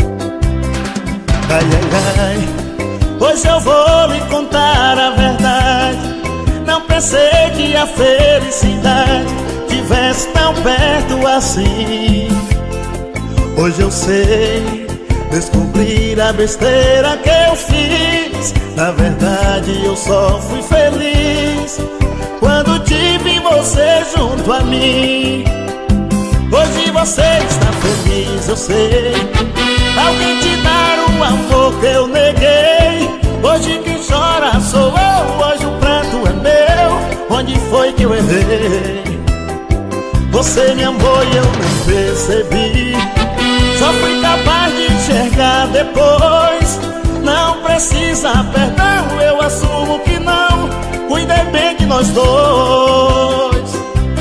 Ai, ai, ai, hoje eu vou lhe contar a verdade. Não pensei que a felicidade tivesse tão perto assim. Hoje eu sei descobrir a besteira que eu fiz. Na verdade eu só fui feliz quando tive você junto a mim. Hoje você está feliz, eu sei. Alguém te dar o amor que eu neguei. Hoje quem chora sou eu, hoje o pranto é meu. Onde foi que eu errei? Você me amou e eu nem percebi. Só fui capaz de enxergar depois. Não precisa perdão, eu assumo que não. Cuidei bem de nós dois.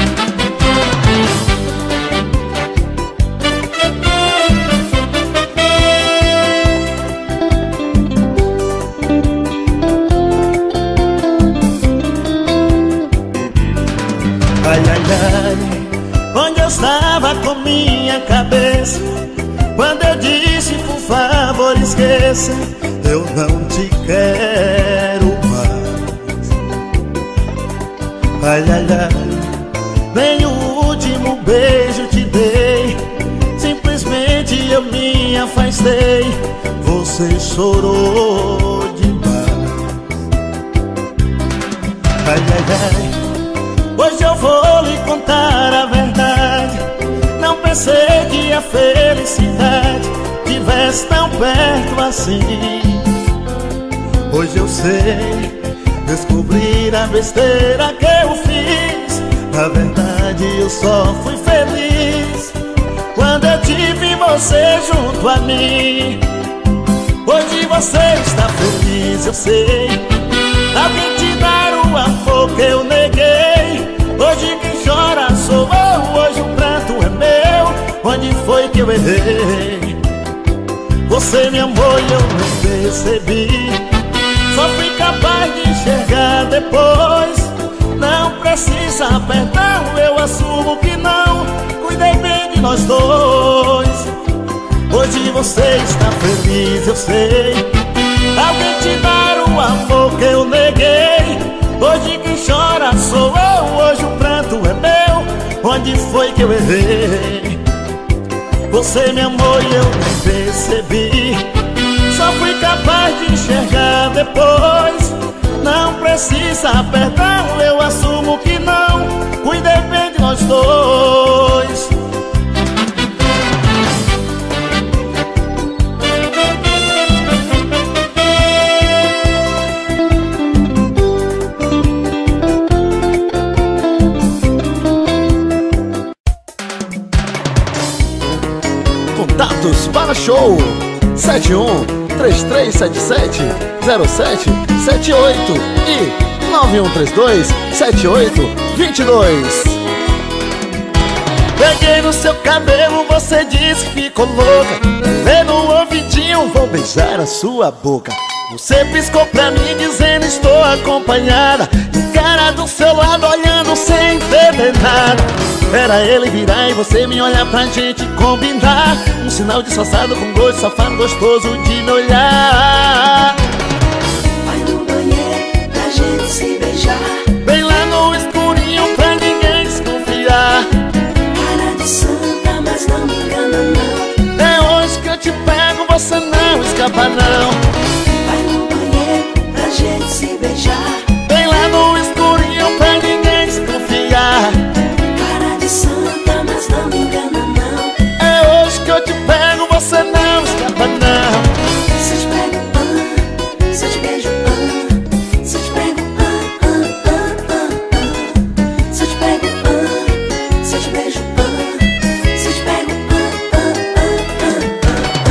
Ai, ai, ai, onde eu estava com minha cabeça quando eu disse por favor esqueça, eu não te quero mais. Ai, ai, ai, nem o último beijo te dei, simplesmente eu me afastei, você chorou demais. Ai, ai, ai, hoje eu vou lhe contar a verdade. Não pensei que a felicidade tivesse tão perto assim. Hoje eu sei descobrir a besteira que eu fiz. Na verdade eu só fui feliz quando eu tive você junto a mim. Hoje você está feliz, eu sei. Alguém te dar o amor que eu neguei. Hoje quem chora sou eu, hoje o pranto é meu. Onde foi que eu errei? Você me amou e eu não percebi. Só fui capaz de enxergar depois. Não precisa perdão, eu assumo que não. Cuidei bem de nós dois. Hoje você está feliz, eu sei. Alguém te dar o amor que eu neguei. Hoje quem chora sou eu, hoje o pranto é meu. Onde foi que eu errei? Você me amou e eu nem percebi. Só fui capaz de enxergar depois. Não precisa perdão, eu assumo que não. Cuidei bem de nós dois. Contatos para show sete um três três sete sete zero sete sete oito e nove um três dois sete oito dois dois. Peguei no seu cabelo, você disse que ficou louca. Lê no ouvidinho, vou beijar a sua boca. Você piscou pra mim dizendo estou acompanhada, e o cara do seu lado olhando sem entender nada. Era ele virar e você me olhar pra gente combinar. Um sinal disfarçado com gosto safado gostoso de me olhar. Vai no banheiro pra gente se beijar, Bem lá no escurinho pra ninguém desconfiar. cara de santa, mas não me engana não. É hoje que eu te pego, você não escapa não. Vai no banheiro pra gente se beijar, Bem lá no escurinho pra ninguém desconfiar. cara de santa, mas não me engana não. É hoje que eu te pego, você não escapa não. Se eu te pego, ah, se eu te beijo, ah, se eu te pego, ah, ah, ah, ah, ah. Se eu te pego, ah, se eu te beijo, ah, se eu te pego, ah, ah, ah, ah,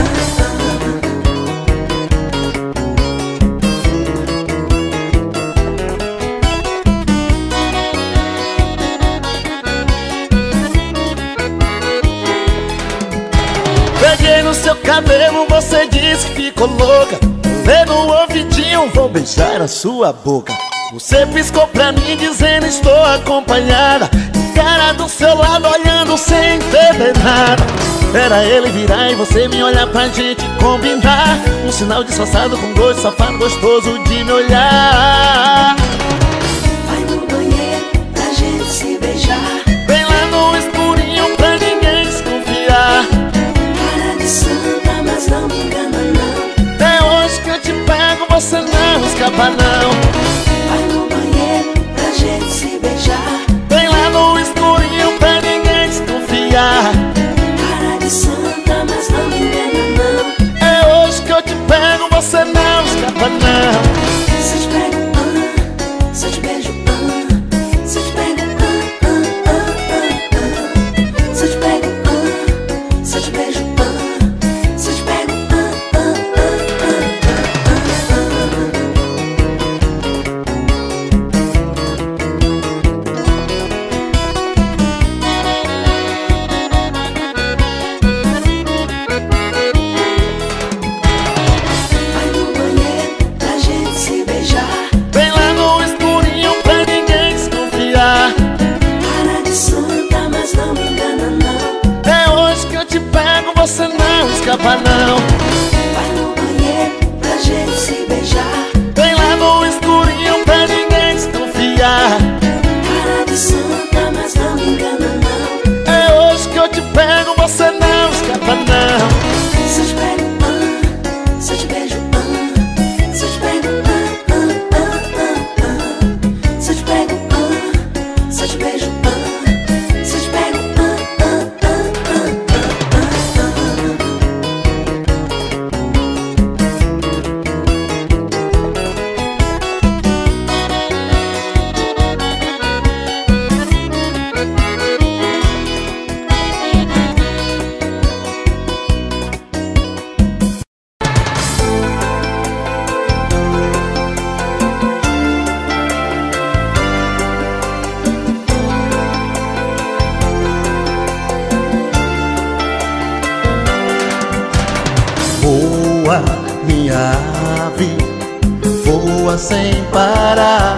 Peguei no seu cabelo, você disse que ficou louca. Lê no ouvidinho, vou beijar a sua boca. Você piscou pra mim dizendo estou acompanhada, e o cara do seu lado olhando sem entender nada. Era ele virar e você me olhar pra gente combinar. Um sinal disfarçado com gosto safado gostoso de me olhar. vai no banheiro pra gente se beijar, Bem lá no escurinho pra ninguém desconfiar. cara de santa, mas não me engana não. É hoje que eu te pego, você não escapa não. Vai no banheiro pra gente se beijar, Bem lá no escurinho pra ninguém desconfiar. cara de santa, mas não me engana não. É hoje que eu te pego, você não escapa não. Se eu te pego, ah, se eu te beijo, ah, se eu te pego, ah, ah, ah, ah, ah. Se eu te pego, ah, se eu te beijo, ah, se eu te pego, ah, ah, ah, ah, ah, ah. Vai no banheiro pra gente se beijar, Bem lá no escurinho pra ninguém desconfiar. cara de santa, mas não me engana não. É hoje que eu te pego, você não escapa não. Vai no banheiro pra gente se beijar, Bem lá no escurinho pra ninguém desconfiar. cara de santa, mas não me engana não. É hoje que eu te pego, você não escapa não. Se eu te pego, ah, se eu te beijo, ah, se eu te pego, ah, ah, ah, ah, ah. Se eu te pego, ah, se eu te beijo, ah, se eu te pego, ah, ah, ah, ah, ah, ah, ah. Voa, minha ave, voa sem parar.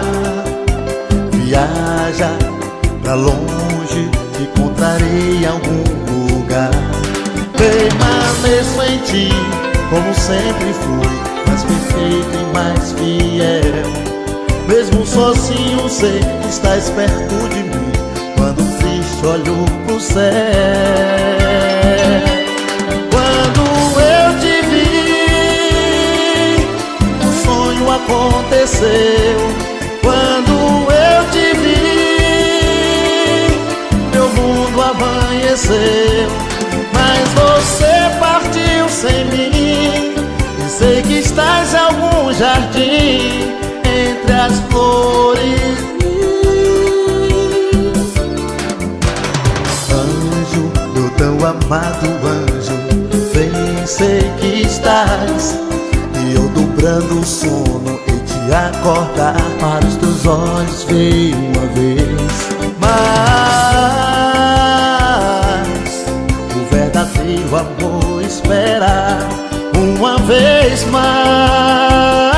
Viaja pra longe, te encontrarei em algum lugar. Permaneço em ti, como sempre fui, mais perfeito e mais fiel. Mesmo sozinho sei que estás perto de mim, quando triste olho pro céu. Quando eu te vi, um sonho aconteceu. Quando eu te vi, meu mundo amanheceu. Mas você partiu sem mim, e sei que estás em algum jardim, entre as flores. Anjo, meu tão amado anjo, vem, sei que estás, e eu dobrando o sono e te acordar, para os teus olhos ver uma vez. Mas verdadeiro amor esperar uma vez mais.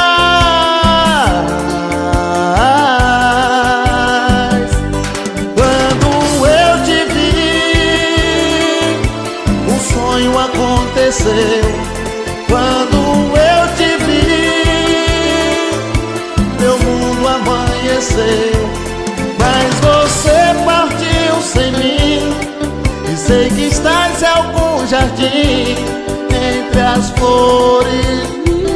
Quando eu te vi, um sonho aconteceu. Quando eu te vi, meu mundo amanheceu. Mas você partiu sem mim, e sei que estás em algum jardim entre as flores.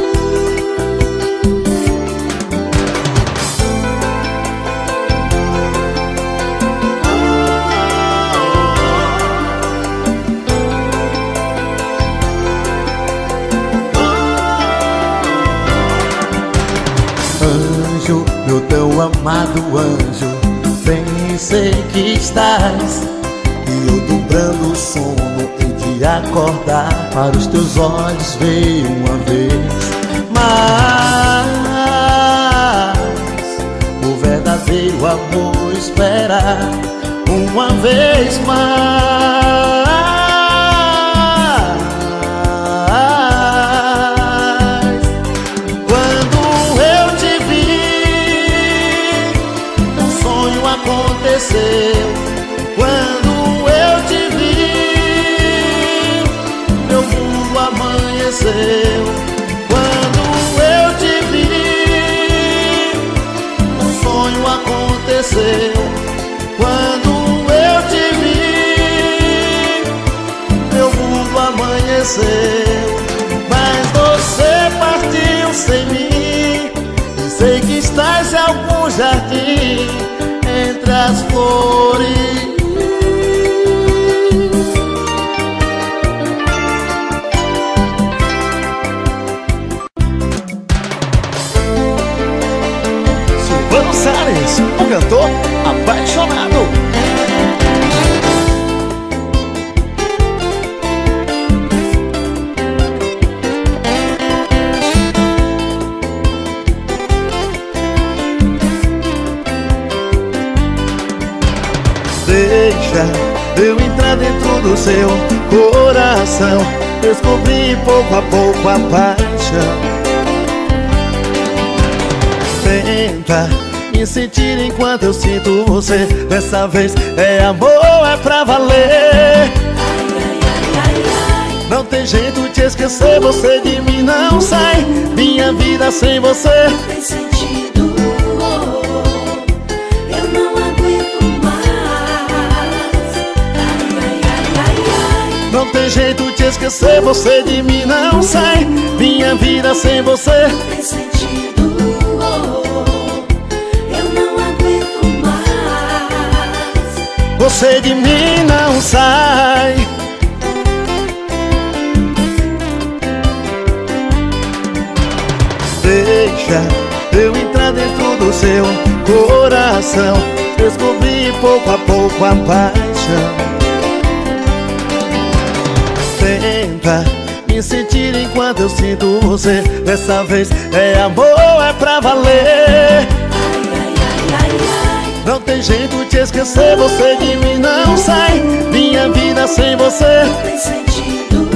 Anjo, meu tão amado anjo, bem sei que estás, e eu dobrando o sono hei de acordar para os teus olhos ver uma vez mais o verdadeiro amor esperar uma vez mais. Quando eu te vi, um sonho aconteceu. Quando eu te vi, meu mundo amanheceu. Quando eu te vi, um sonho aconteceu. Quando eu te vi, meu mundo amanheceu. Mas você partiu sem mim, e sei que estás em algum jardim entre as flores. Silvano Salles, o cantor apaixonado. Deixa eu entrar dentro do seu coração, descobrir pouco a pouco a paixão. Tenta me sentir enquanto eu sinto você. Dessa vez é amor, é pra valer. Não tem jeito de esquecer, você de mim não sai. Minha vida sem você Tem sentido, eu não aguento mais. Ai, ai, ai, ai, ai. não tem jeito de esquecer, você de mim não sai. Minha vida sem você Tem sentido, eu não aguento mais. você de mim não sai. Deixa eu entrar dentro do seu coração, descobrir pouco a pouco a paixão. Tenta me sentir enquanto eu sinto você. Dessa vez é amor, é pra valer. Ai, ai, ai, ai, ai. Não tem jeito de esquecer, você de mim não sai. Minha vida sem você Tem sentido,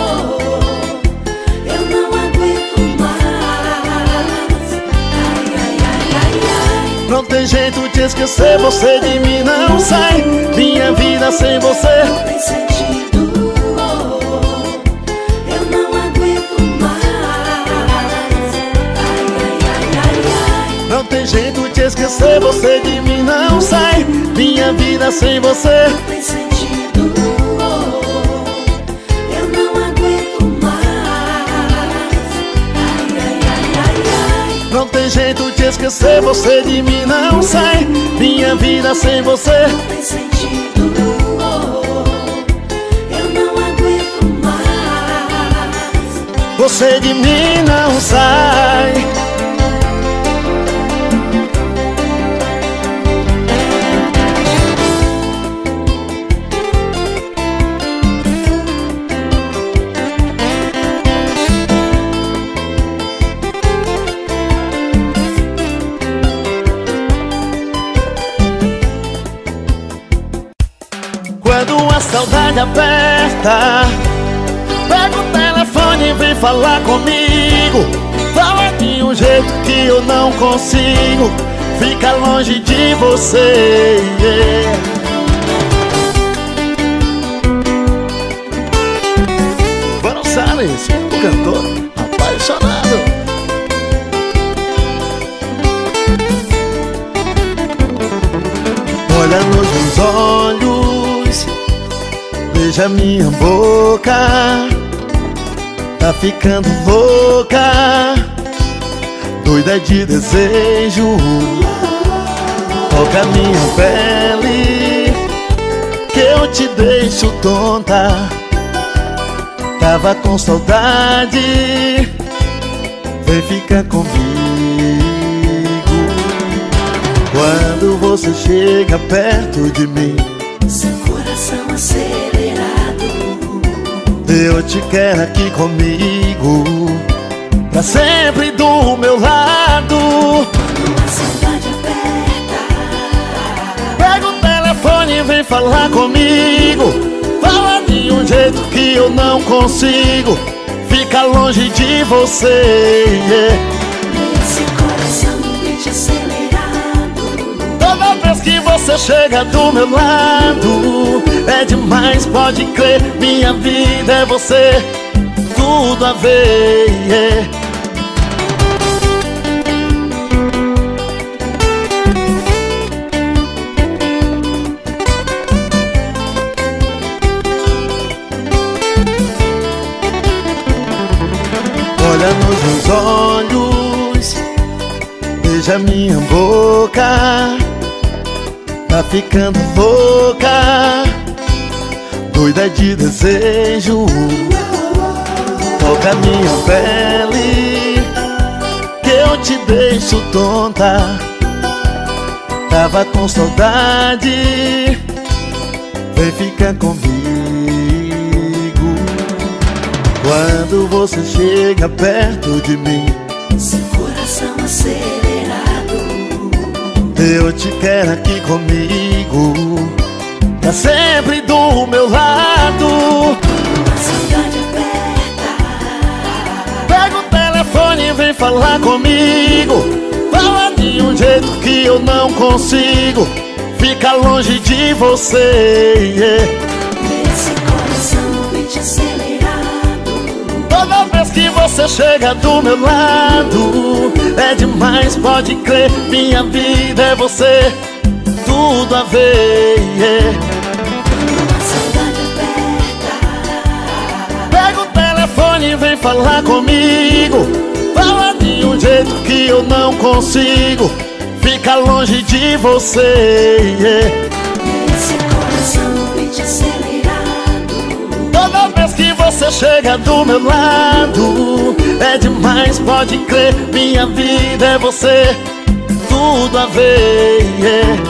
eu não aguento mais. Ai, ai, ai, ai, ai. não tem jeito de esquecer, você de mim não sai. Minha vida sem você Tem sentido, eu não aguento mais. Ai, ai, ai, ai, ai. não tem jeito de esquecer, você de mim não sai. Minha vida sem você Tem sentido, eu não aguento mais. Ai, ai, ai, ai, ai. não tem jeito de esquecer, você de mim não sai. Minha vida sem você Tem sentido, eu não aguento mais. você de mim não sai. Quando a saudade cidade aberta. Pega o telefone e vem falar comigo. Fala de um jeito que eu não consigo ficar longe de você, yeah. Mano Salles, o cantor apaixonado. Olha nos meus olhos, beija minha boca. Tá ficando louca, doida de desejo. Toca minha pele, que eu te deixo tonta. Tava com saudade, vem ficar comigo. Quando você chega perto de mim, seu coração acelerado, eu te quero aqui comigo, pra sempre do meu lado. quando a saudade aperta, Pega o telefone e vem falar comigo. Fala de um jeito que eu não consigo ficar longe de você, yeah. esse coração bate acelerado, Toda vez que você chega do meu lado, é demais, pode crer. Minha vida é você, tudo a ver, yeah. Olha nos meus olhos, beija minha boca. Tá ficando louca, doida de desejo. Toca minha pele, que eu te deixo tonta. Tava com saudade, vem ficar comigo. Quando você chega perto de mim, seu coração acelerado, eu te quero aqui comigo, pra sempre do meu lado. quando a saudade aperta, Pega o telefone e vem falar comigo. Fala de um jeito que eu não consigo ficar longe de você, yeah. esse coração bate acelerado, Toda vez que você chega do meu lado, é demais, pode crer. Minha vida é você, tudo a ver, yeah. quando a saudade aperta, Pega o telefone e vem falar comigo. Fala de um jeito que eu não consigo ficar longe de você, yeah. esse coração bate acelerado, Toda vez que você chega do meu lado, é demais, pode crer. Minha vida é você, tudo a ver, yeah.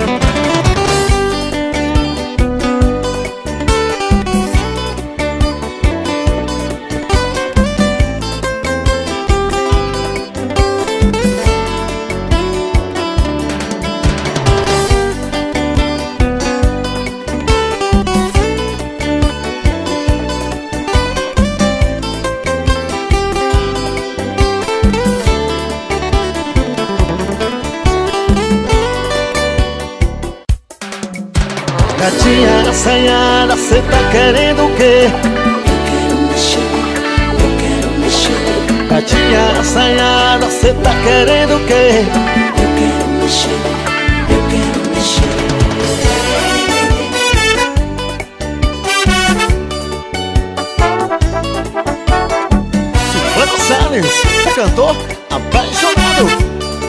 Gatinha assanhada, cê tá querendo o quê? eu quero mexer, eu quero mexer, Gatinha assanhada, cê tá querendo o quê? eu quero mexer, eu quero mexer. Mano Salles, o cantor apaixonado.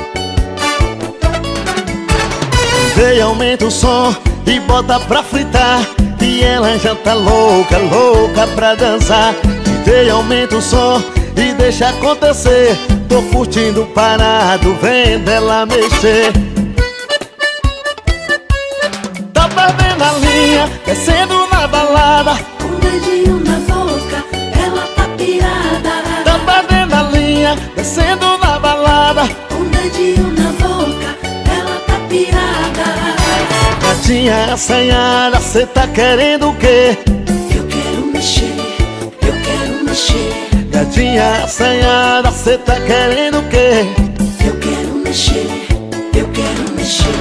Vem, aumenta o som e bota pra fritar, e ela já tá louca, louca pra dançar. D J, aumenta o som e deixa acontecer. Tô curtindo parado, vendo ela mexer. Tá perdendo a linha, descendo na balada, Com o dedinho na boca, ela tá pirada. tá perdendo a linha, descendo na balada. Com o dedinho na boca, ela tá pirada. Gatinha assanhada, cê tá querendo o quê? Eu quero mexer, eu quero mexer. Gatinha assanhada, cê tá querendo o quê? Eu quero mexer, eu quero mexer.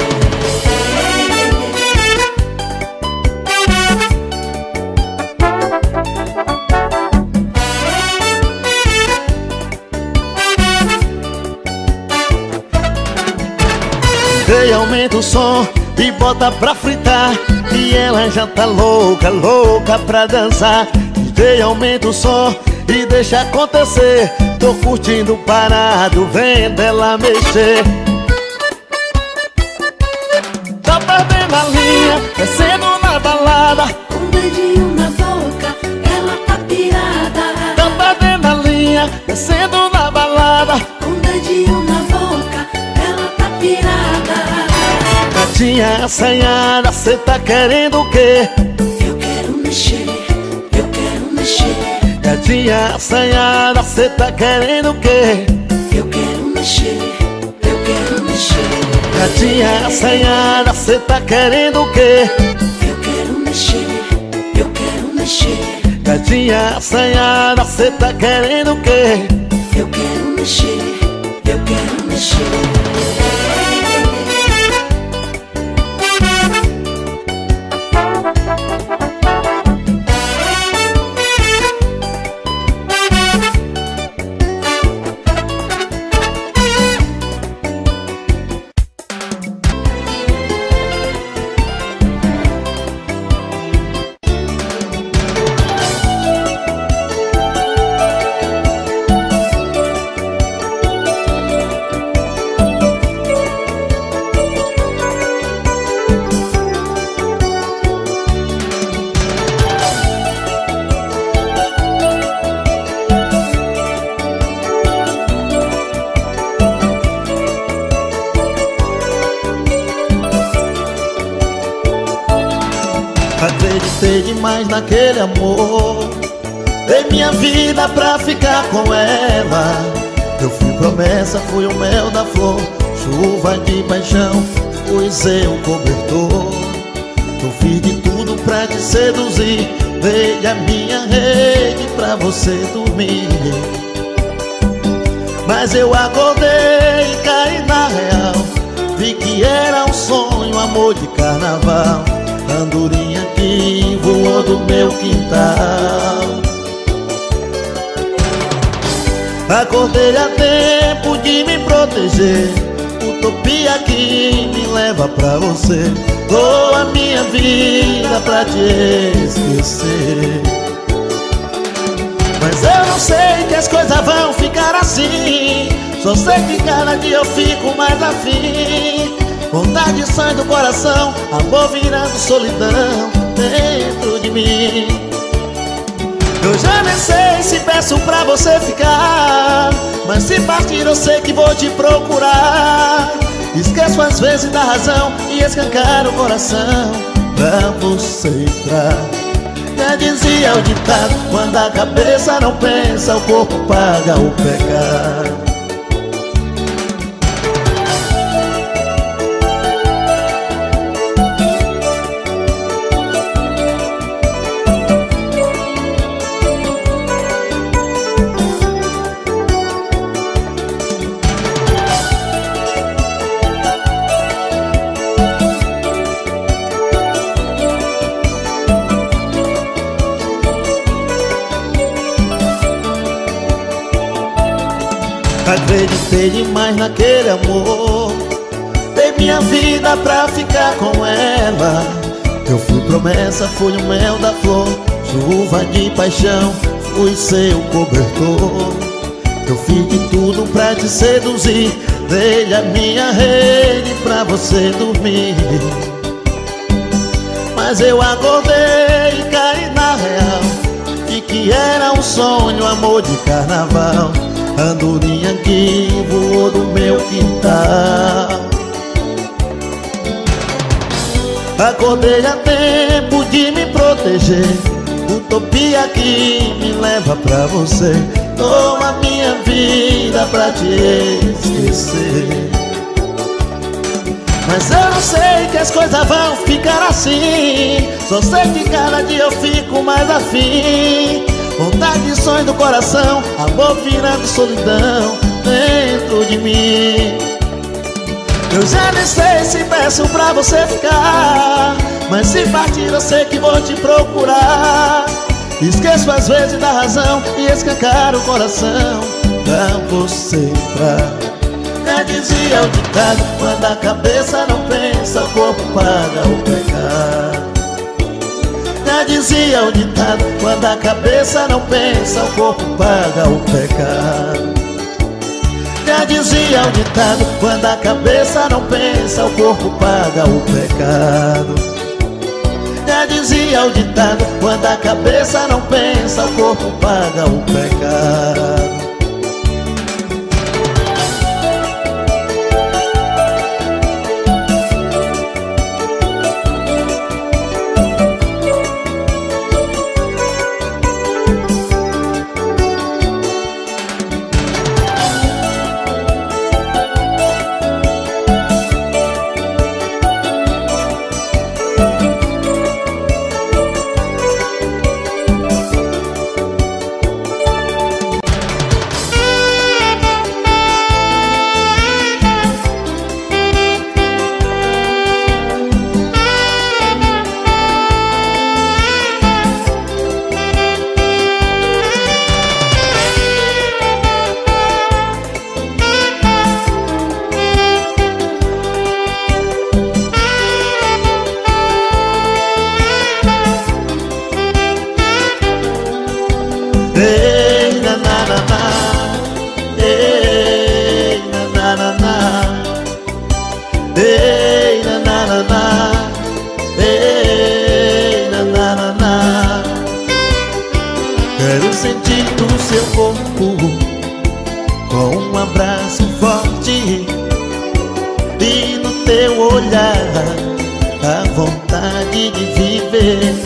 Ei, aumenta o som e bota pra fritar, e ela já tá louca, louca pra dançar. D J, aumenta o som e deixa acontecer. Tô curtindo parado, vendo ela mexer. Tá perdendo a linha, descendo na balada, Com o dedinho na boca, ela tá pirada. tá perdendo a linha, descendo na balada. Com o dedinho na boca, ela tá pirada. Gatinha assanhada, cê tá querendo o quê? Eu quero mexer, eu quero mexer. Gatinha assanhada, cê tá querendo o quê? Eu quero mexer, eu quero mexer. Gatinha assanhada, cê tá querendo o quê? Eu quero mexer, eu quero mexer. Gatinha assanhada, cê tá querendo o quê? Eu quero mexer, eu quero mexer. Acreditei demais naquele amor, dei minha vida pra ficar com ela. Eu fui promessa, fui o mel da flor, chuva de paixão, fui seu cobertor. Eu fiz de tudo pra te seduzir, dei a minha rede pra você dormir. Mas eu acordei e caí na real, vi que era um sonho, amor de carnaval. Andorinha que voou do meu quintal. Acordei a tempo de me proteger, utopia que me leva pra você. Dou a minha vida pra te esquecer. Mas eu não sei que as coisas vão ficar assim, só sei que cada dia eu fico mais afim. Vontade sai do coração, amor virando solidão dentro de mim. Eu já nem sei se peço pra você ficar, mas se partir eu sei que vou te procurar. Esqueço às vezes da razão e escancar o coração pra você entrar. Já dizia o ditado, quando a cabeça não pensa, o corpo paga o pecado. Acreditei demais naquele amor, dei minha vida pra ficar com ela. Eu fui promessa, fui o mel da flor, chuva de paixão, fui seu cobertor. Eu fiz de tudo pra te seduzir, dei a minha rede pra você dormir. Mas eu acordei e caí na real, vi que era um sonho, amor de carnaval. Andorinha que voou do meu quintal. Acordei a tempo de me proteger, utopia que me leva pra você. Dou a minha vida pra te esquecer. Mas eu não sei que as coisas vão ficar assim. Só sei que cada dia eu fico mais afim. Vontade e sonho do coração, amor virando solidão dentro de mim. Eu já nem sei se peço pra você ficar, mas se partir eu sei que vou te procurar. Esqueço às vezes da razão e escancar o coração pra você pra... Já dizia o ditado, quando a cabeça não pensa, o corpo paga o pecado. Já dizia o ditado, quando a cabeça não pensa, o corpo paga o pecado. Já dizia o ditado, quando a cabeça não pensa, o corpo paga o pecado. Já dizia o ditado, quando a cabeça não pensa, o corpo paga o pecado. Ei, na na na na, ei, na na na na, ei, na na na na, ei, na na na na. Quero sentir o seu corpo com um abraço forte e no teu olhar a vontade de viver.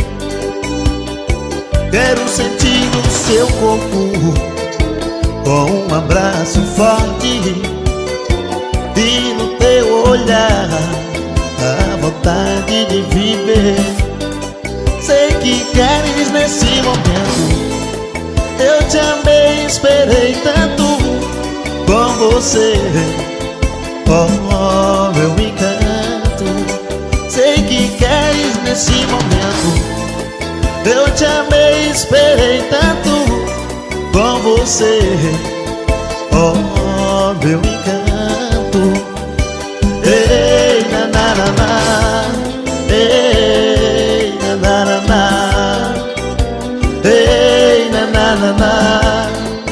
Quero sentir o seu corpo com um abraço forte e no teu olhar a vontade de viver. Sei que queres nesse momento, eu te amei, esperei tanto com você, oh meu encanto. Sei que queres nesse momento, eu te amei, esperei tanto com você, oh meu encanto. Ei, na na na na, ei, na na na na, ei, na na na na,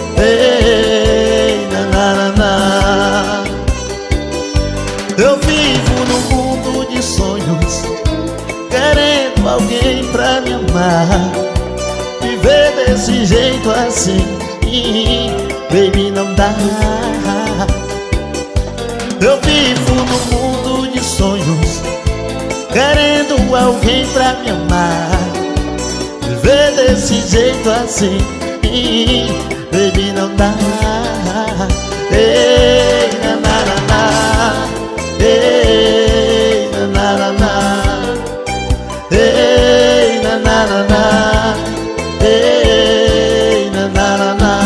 ei, na na na na. Eu vivo num mundo de sonhos, querendo alguém pra me amar. Viver desse jeito assim, baby, não dá. Eu vivo num mundo de sonhos, querendo alguém pra me amar. Viver desse jeito assim, baby, não dá. Ei, na na na na, ei, na na na na, ei, na na na na, ei, na na na na.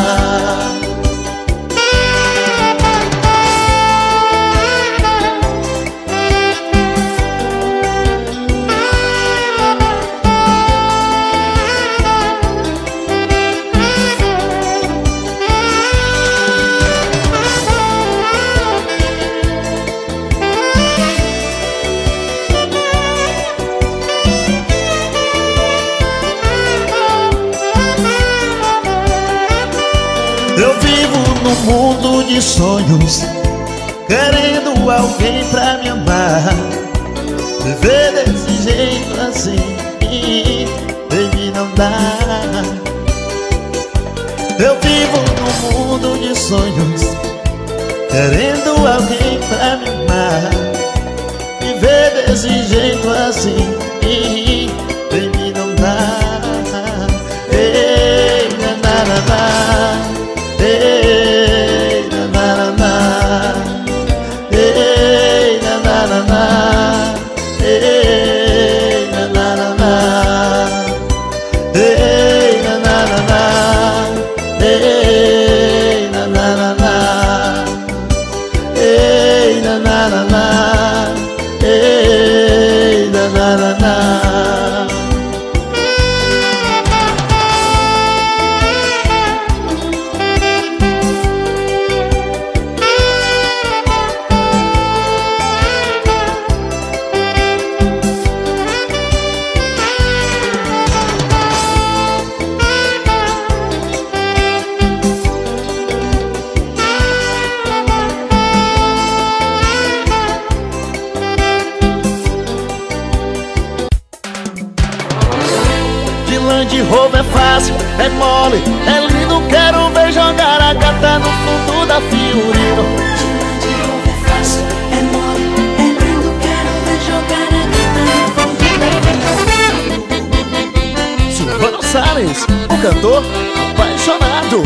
Eu vivo num mundo de sonhos, querendo alguém pra me amar. Viver desse jeito assim, baby, não dá. Eu vivo num mundo de sonhos, querendo alguém pra me amar. Viver desse jeito assim, baby, não dá. Ei, na na na na, ei, na na na na, ei, na na na na. roubo é fácil, é mole, é lindo. Quero ver jogar a gata no fundo da Fiorino. De roubo é fácil, é mole, é lindo. Quero ver jogar a gata no fundo da Fiorino. Silvano Salles, o cantor apaixonado.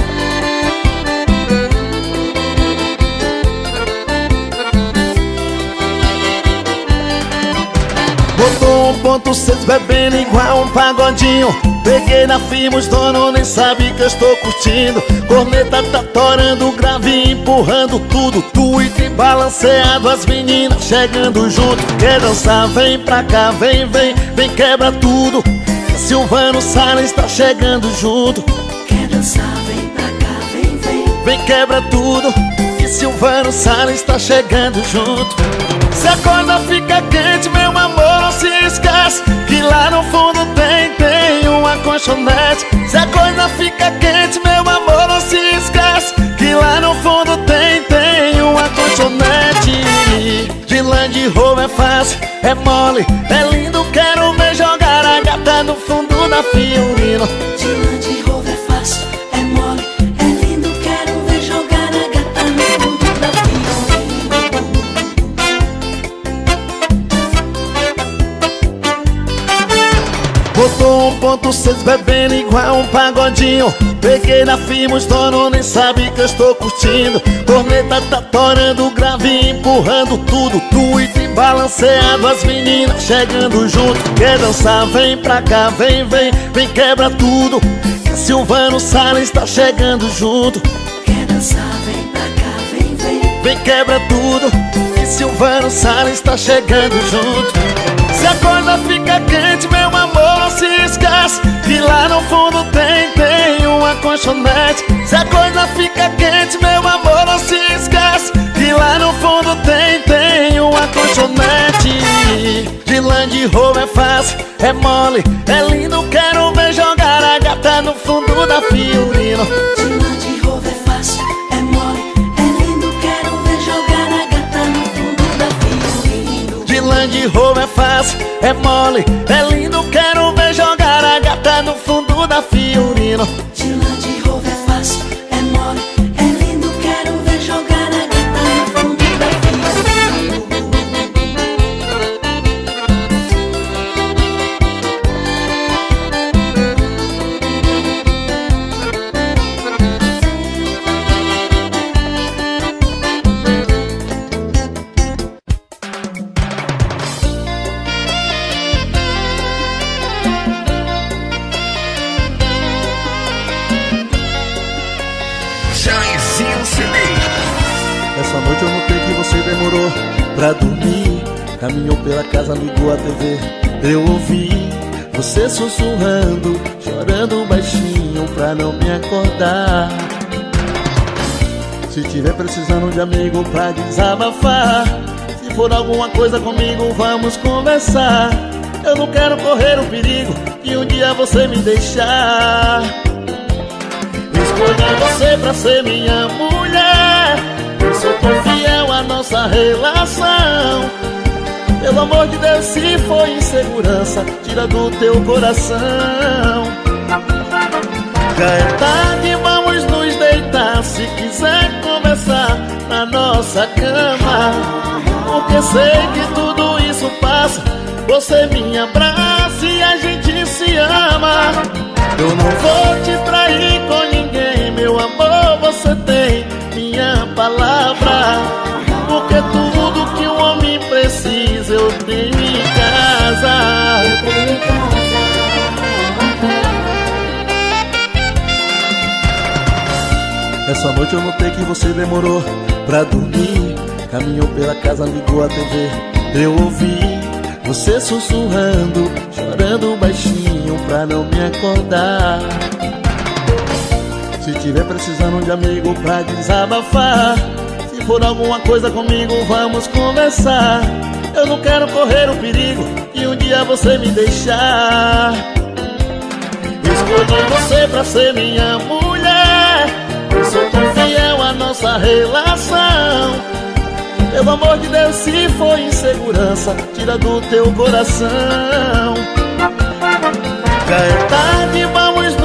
Botou um ponto seis bebendo igual um pagodinho. Peguei na firma, os donos nem sabem que eu estou curtindo. Corneta tá torando, grave empurrando tudo. Tweet balanceado, as meninas chegando junto. Quer dançar, vem pra cá, vem, vem, vem quebra tudo. Silvano Salles tá chegando junto. Quer dançar, vem pra cá, vem, vem. Vem quebra tudo, que Silvano Salles tá chegando junto. Se a corda fica quente, meu amor, não se esquece que lá no fundo tem, tem uma colchonete. Se a coisa fica quente, meu amor, não se esquece que lá no fundo tem, tem uma colchonete. De lã de roubo é fácil, é mole, é lindo. Quero ver jogar a gata no fundo da Fiorino. De lã de roubo é fácil, é mole, é lindo. Quero ver jogar a gata no fundo da Fiorino. Botou um ponto seis bebendo igual um pagodinho. Peguei na firma, os donos nem sabem que eu estou curtindo. Corneta tá torando, grave empurrando tudo. Tweet balanceado, as meninas chegando junto. Quer dançar, vem pra cá, vem, vem, vem quebra tudo. Silvano Salles tá chegando junto. Quer dançar, vem pra cá, vem, vem. Vem quebra tudo, que Silvano Salles tá chegando junto. Se a corda fica quente, meu amor, não se esquece que lá no fundo tem, tem uma colchonete. Se a coisa fica quente, meu amor, não se esquece que lá no fundo tem, tem uma colchonete. De lã de roubo é fácil, é mole, é lindo. Quero ver jogar a gata no fundo da Fiorino. De lã de roubo é fácil, é mole, é lindo. Quero ver jogar a gata no fundo da Fiorino. De lã de roubo é fácil, é mole, é lindo. Quero ver jogar a gata no fundo da Fiorino. De lã de roubo é fácil, é mole, é lindo. Quero ver jogar a gata no fundo da Fiorino. Essa noite eu notei que você demorou pra dormir. Caminhou pela casa, ligou a T V. Eu ouvi você sussurrando, chorando baixinho pra não me acordar. Se tiver precisando de amigo pra desabafar, se for alguma coisa comigo, vamos conversar. Eu não quero correr o perigo que um dia você me deixar. Escolhi você pra ser minha mulher. Eu sou tão fiel à nossa relação. Pelo amor de Deus, se for insegurança, tira do teu coração. Já é tarde, vamos nos deitar. Se quiser conversar na nossa cama, porque sei que tudo isso passa. Você me abraça e a gente se ama. Eu não vou te trair com ninguém, meu amor, você tem minha palavra. Porque tudo que um homem precisa eu tenho em casa. Eu tenho em casa. Essa noite eu notei que você demorou pra dormir. Caminhou pela casa, ligou a T V. Eu ouvi você sussurrando, chorando baixinho pra não me acordar. Se tiver precisando de amigo pra desabafar, se for alguma coisa comigo, vamos conversar. Eu não quero correr o perigo e um dia você me deixar. Escolhi você pra ser minha mulher. Eu sou tão fiel à nossa relação. Pelo amor de Deus, se for insegurança, tira do teu coração. Já é tarde, vamos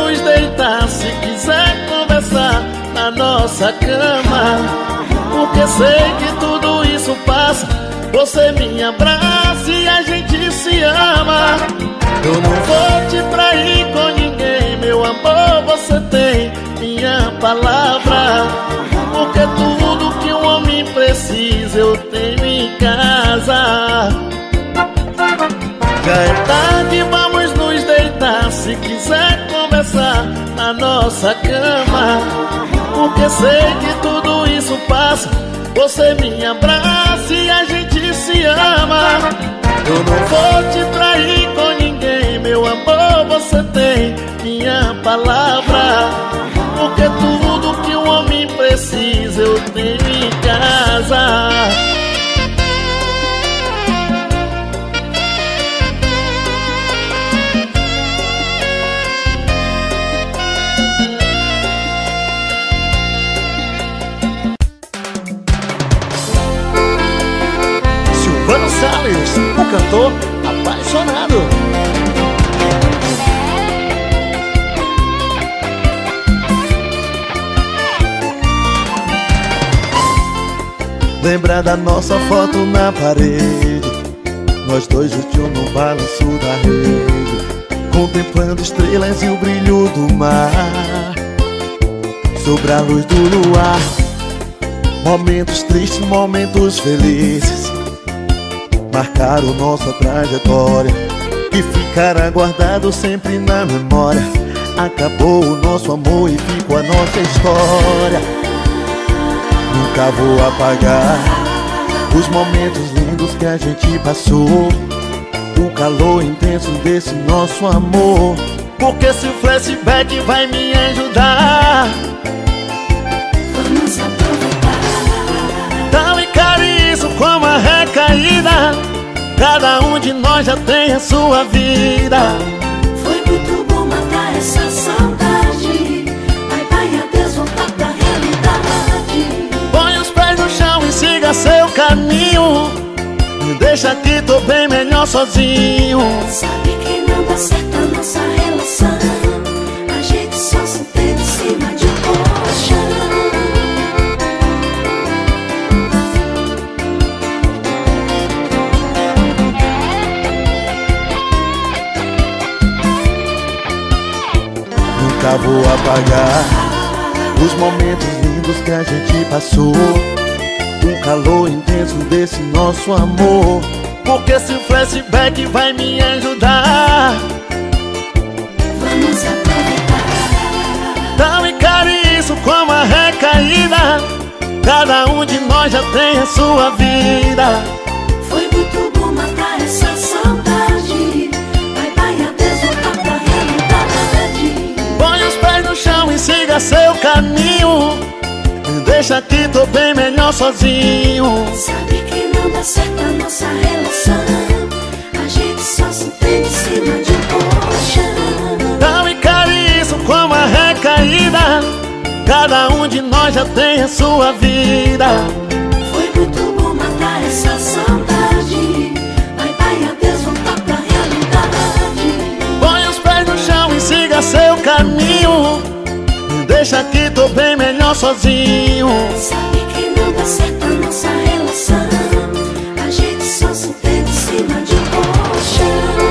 nossa cama, porque sei que tudo isso passa. Você me abraça e a gente se ama. Eu não vou te trair com ninguém, meu amor, você tem minha palavra. Porque tudo que um homem precisa eu tenho em casa. Já é tarde, vamos nos deitar, se quiser conversar na nossa cama, porque sei que tudo isso passa. Você me abraça e a gente se ama. Eu não vou te trair com ninguém, meu amor, você tem minha palavra. Porque tudo que um homem precisa eu tenho em casa. Silvano Salles, o cantor apaixonado. Lembra da nossa foto na parede, nós dois juntos no balanço da rede, contemplando estrelas e o brilho do mar, sobre a luz do luar. Momentos tristes, momentos felizes marcaram nossa trajetória, que ficará guardado sempre na memória. Acabou o nosso amor e ficou a nossa história. Nunca vou apagar os momentos lindos que a gente passou, o calor intenso desse nosso amor. Porque esse flashback vai me ajudar. Vamos aproveitar. Não encare isso como uma recaída, cada um de nós já tem a sua vida. Foi muito bom matar essa saudade. Vai, vai, adeus, voltar pra realidade. Põe os pés no chão e siga seu caminho. Me deixa aqui, tô bem melhor sozinho. Sabe que não dá certo a nossa relação, a gente só se entende em cima de um colchão. Nunca vou apagar os momentos lindos que a gente passou, o calor intenso desse nosso amor. Porque esse flashback vai me ajudar. Vamos aproveitar. Não encare isso como uma recaída, cada um de nós já tem a sua vida. Foi muito bom matar essa saudade. Vai, vai, adeus, voltar pra realidade. Põe os pés no chão e siga seu caminho. Me deixa aqui, tô bem melhor sozinho. Sabe que não dá certo a nossa relação, a gente só se entende em cima de um colchão. Não encare isso como uma recaída, cada um de nós já tem a sua vida. Foi muito bom matar essa saudade. Vai, vai, adeus, voltar pra realidade. Põe os pés no chão e siga seu caminho. Me deixa aqui, tô bem melhor sozinho. Sabe que não dá certo a nossa relação, a gente só se entende em cima de um colchão.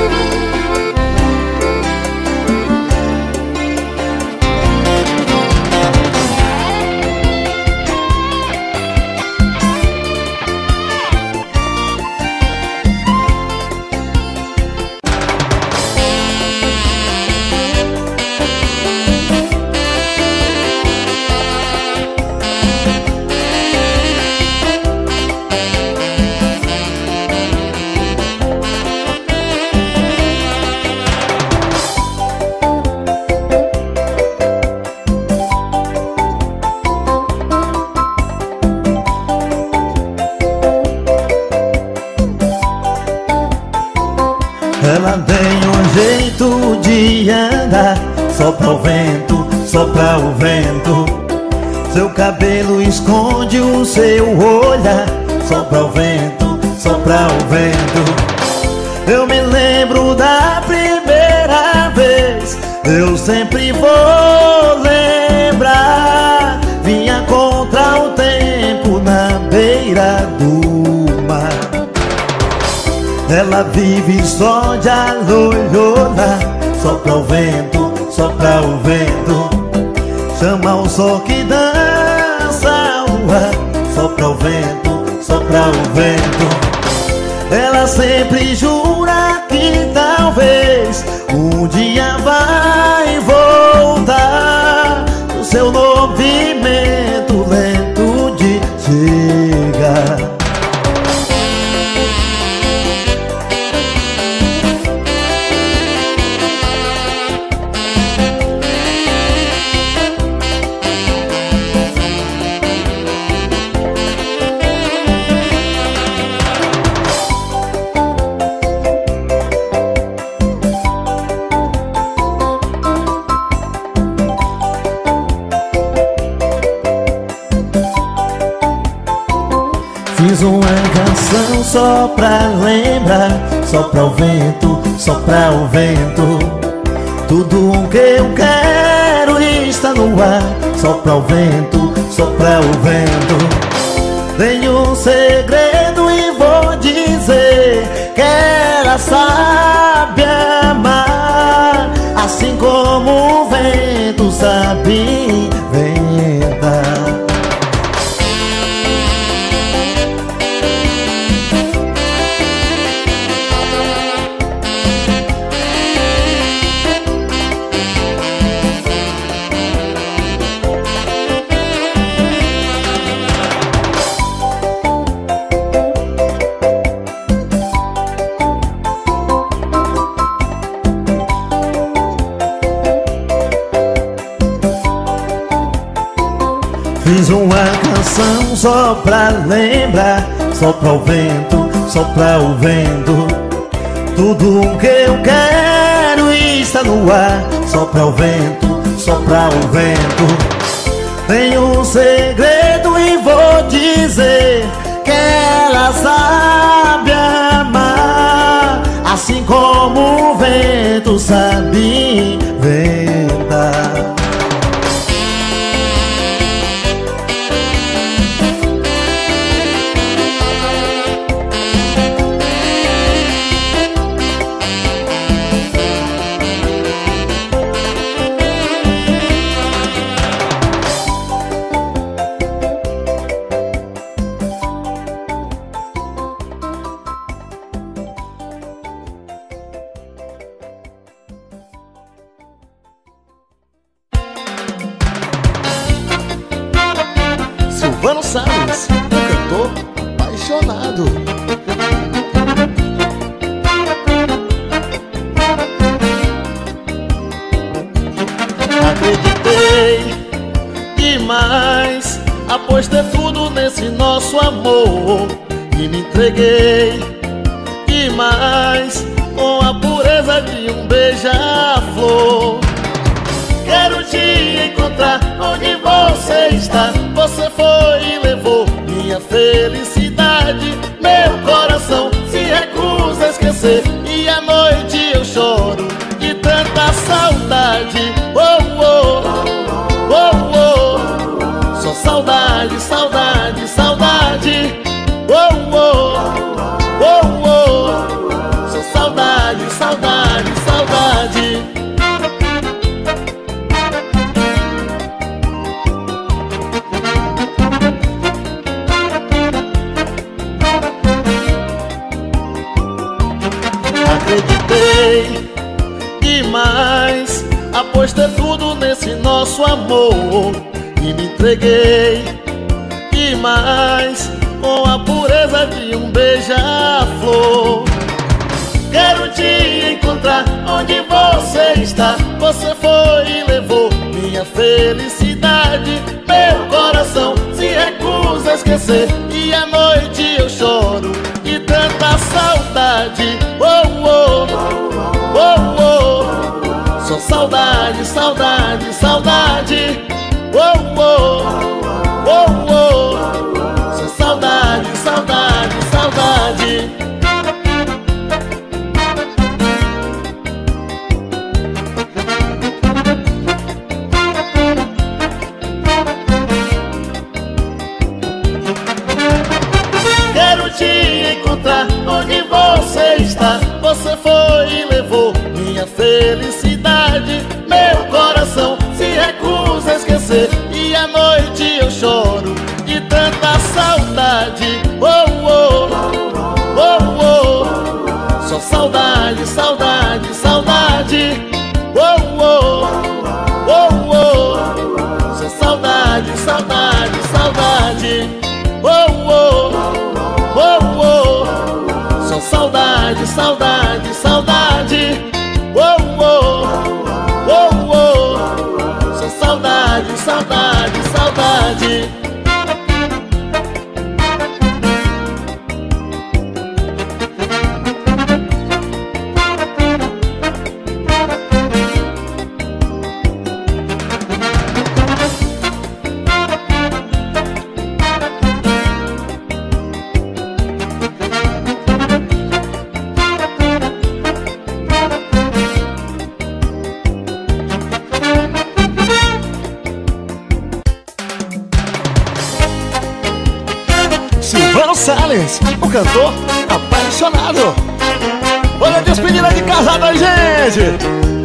Ela tem um jeito de andar, sopra o vento, sopra o vento. Seu cabelo esconde o seu olhar, sopra o vento, sopra o vento. Eu me lembro da primeira vez, eu sempre vou lembrar. Vinha com Ela vive só de aloiolá. Sopra o vento, sopra o vento, chama o sol que dança o ar. Sopra o vento, sopra o vento. Ela sempre jura que talvez um dia vai voltar. O seu movimento lento de chegar. Fiz uma canção só pra lembrar. Sopra o vento, sopra o vento, tudo o que eu quero está no ar. Sopra o vento, sopra o vento. Tenho um segredo e vou dizer que ela sabe amar, assim como o vento sabe ventar. Fiz uma canção só pra lembrar. Sopra o vento, sopra o vento, tudo o que eu quero está no ar. Sopra o vento, sopra o vento. Tenho um segredo e vou dizer que ela sabe amar, assim como o vento sabe ventar. Silvano Salles, um cantor apaixonado. Acreditei demais, apostei tudo nesse nosso amor e me entreguei demais, com a pureza de um beija-flor. Quero te encontrar onde você está. Você foi e levou minha felicidade. Meu coração se recusa a esquecer, e à noite eu choro de tanta saudade. Oh, oh, oh, oh. Só saudade, saudade, saudade. Oh, oh, oh, oh. Só saudade, saudade, saudade. Acreditei demais, apostei tudo nesse nosso amor e me entreguei demais, com a pureza de um beija-flor. Quero te encontrar onde você está. Você foi e levou minha felicidade. Meu coração se recusa a esquecer, e à noite eu choro de tanta saudade. Oh, oh, oh, oh. Só saudade, saudade, saudade. Oh, oh, oh, oh. Só saudade, saudade, saudade. Quero te encontrar onde você você e à noite eu choro de tanta saudade. Oh, oh, oh, oh. Só saudade, saudade, saudade. Oh, oh, oh, oh. Só saudade, saudade, saudade. Oh, oh, oh, oh. Só saudade, saudade, saudade. Oh, oh, oh, oh. Só saudade, saudade, saudade. Salles, o cantor apaixonado. Olha a despedida de casada, gente.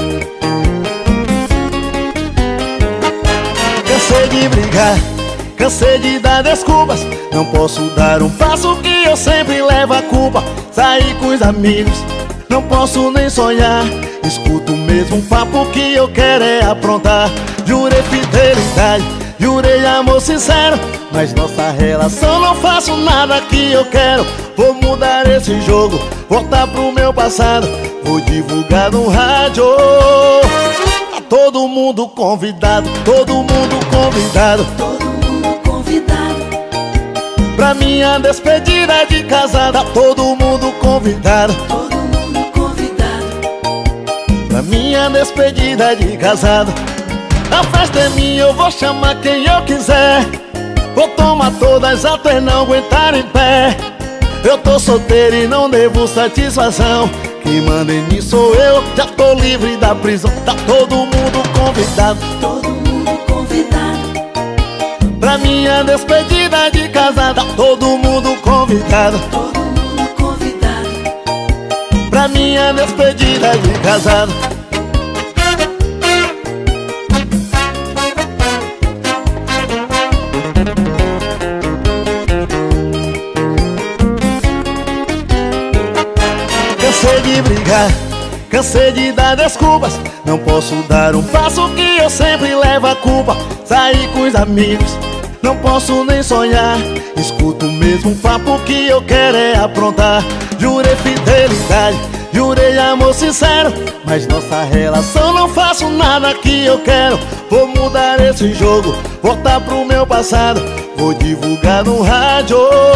Cansei de brigar, cansei de dar desculpas. Não posso dar um passo que eu sempre levo a culpa. Sair com os amigos, não posso nem sonhar. Escuto o mesmo papo que eu quero é aprontar. Jurei fidelidade, jurei amor sincero, mas nossa relação não faço nada que eu quero. Vou mudar esse jogo, voltar pro meu passado. Vou divulgar no rádio. Tá todo mundo convidado, todo mundo convidado. Todo mundo convidado. Pra minha despedida de casada, todo mundo convidado. Todo mundo convidado. Pra minha despedida de casada. A festa é minha, eu vou chamar quem eu quiser. Vou tomar todas até não aguentar em pé. Eu tô solteiro e não devo satisfação. Quem manda em mim sou eu, já tô livre da prisão. Tá todo mundo convidado. Todo mundo convidado. Pra minha despedida de casada, todo mundo convidado. Todo mundo convidado. Pra minha despedida de casada. Cansei de brigar, cansei de dar desculpas. Não posso dar um passo que eu sempre levo a culpa. Sair com os amigos, não posso nem sonhar. Escuto o mesmo papo que eu quero é aprontar. Jurei fidelidade, jurei amor sincero, mas nossa relação não faço nada que eu quero. Vou mudar esse jogo, voltar pro meu passado. Vou divulgar no rádio.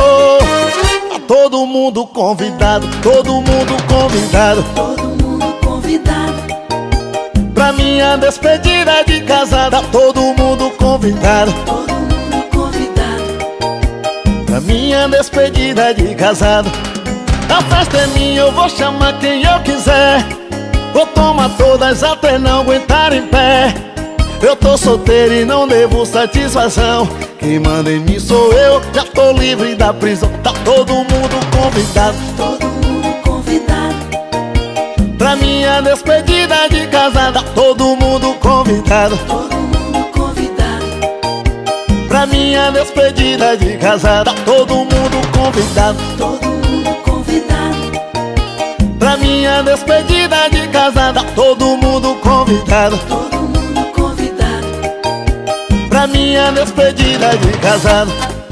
Todo mundo convidado, todo mundo convidado. Todo mundo convidado. Pra minha despedida de casada, todo mundo convidado. Todo mundo convidado. Pra minha despedida de casada. A festa é minha, eu vou chamar quem eu quiser. Vou tomar todas até não aguentar em pé. Eu tô solteiro e não devo satisfação. Quem manda em mim sou eu, já tô livre da prisão. Tá todo mundo convidado. Todo mundo convidado. Pra minha despedida de casada, todo mundo convidado. Todo mundo convidado. Pra minha despedida de casada, todo mundo convidado. Todo mundo convidado. Pra minha despedida de casada, todo mundo convidado. Todo mundo convidado. Pra minha despedida de casada.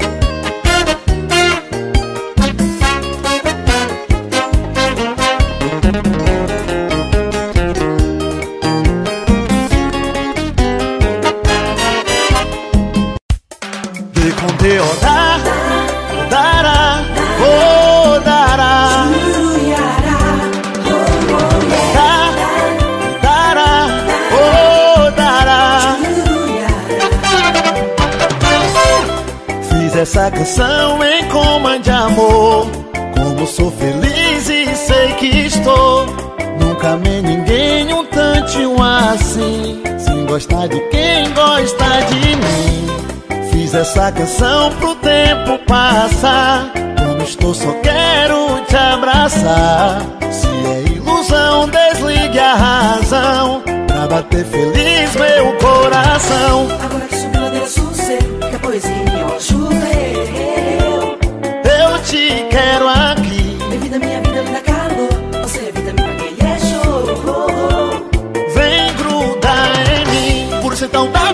De com Deodá, dará, oh, dará, dá, dará, oh, dará. Fiz essa canção em coma de amor. Como sou feliz e sei que estou. Nunca amei ninguém um tantinho assim, sem gostar de quem gosta de mim. Fiz essa canção pro tempo passar. Quando estou só quero te abraçar. Se é ilusão, desligue a razão pra bater feliz meu coração. Agora que subiu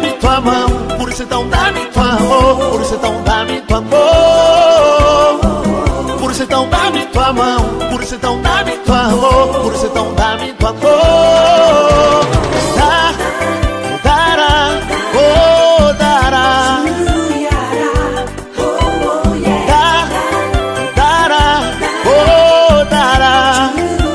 dá-me tua mão, por isso então dá-me tua amor, por isso então dá-me tua amor. Por isso então dá-me tua mão, por isso então dá-me tua amor, por isso então dá-me tua amor. Dá, dará, oh, dará. Dá, dará, oh, dará.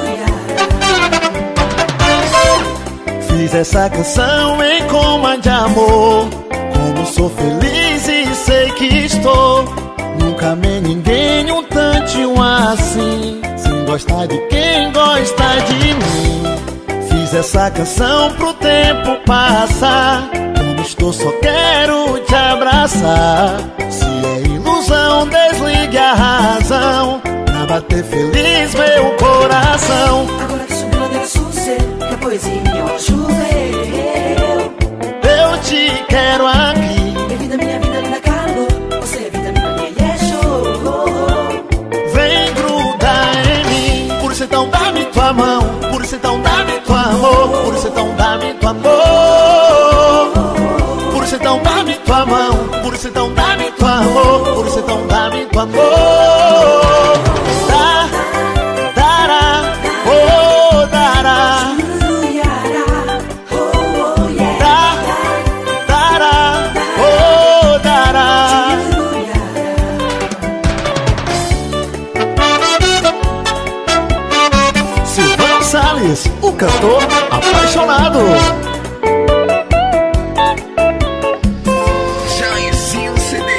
Fiz essa canção em coma de amor, como sou feliz e sei que estou. Nunca amei ninguém um tantinho assim, sem gostar de quem gosta de mim. Fiz essa canção pro tempo passar, como estou só quero te abraçar. Se é ilusão, desligue a razão, pra bater feliz meu coração. Agora que subiu a ladeira sossego, que a poesia me choveu. Eu te quero aqui, Minha vida, minha vida, linda calor. Você é vitamina minha e é show. vem grudar em mim. Por isso então dá-me tua mão, por isso então dá-me tua amor, por isso então dá-me tua amor. Por isso então dá-me tua mão, por isso então dá-me tua amor, por isso então dá-me tua amor. Dá, dará, oh, dará. Dá, dará, oh, dará. Silvão Salles, o cantor apaixonado. Jairzinho C D.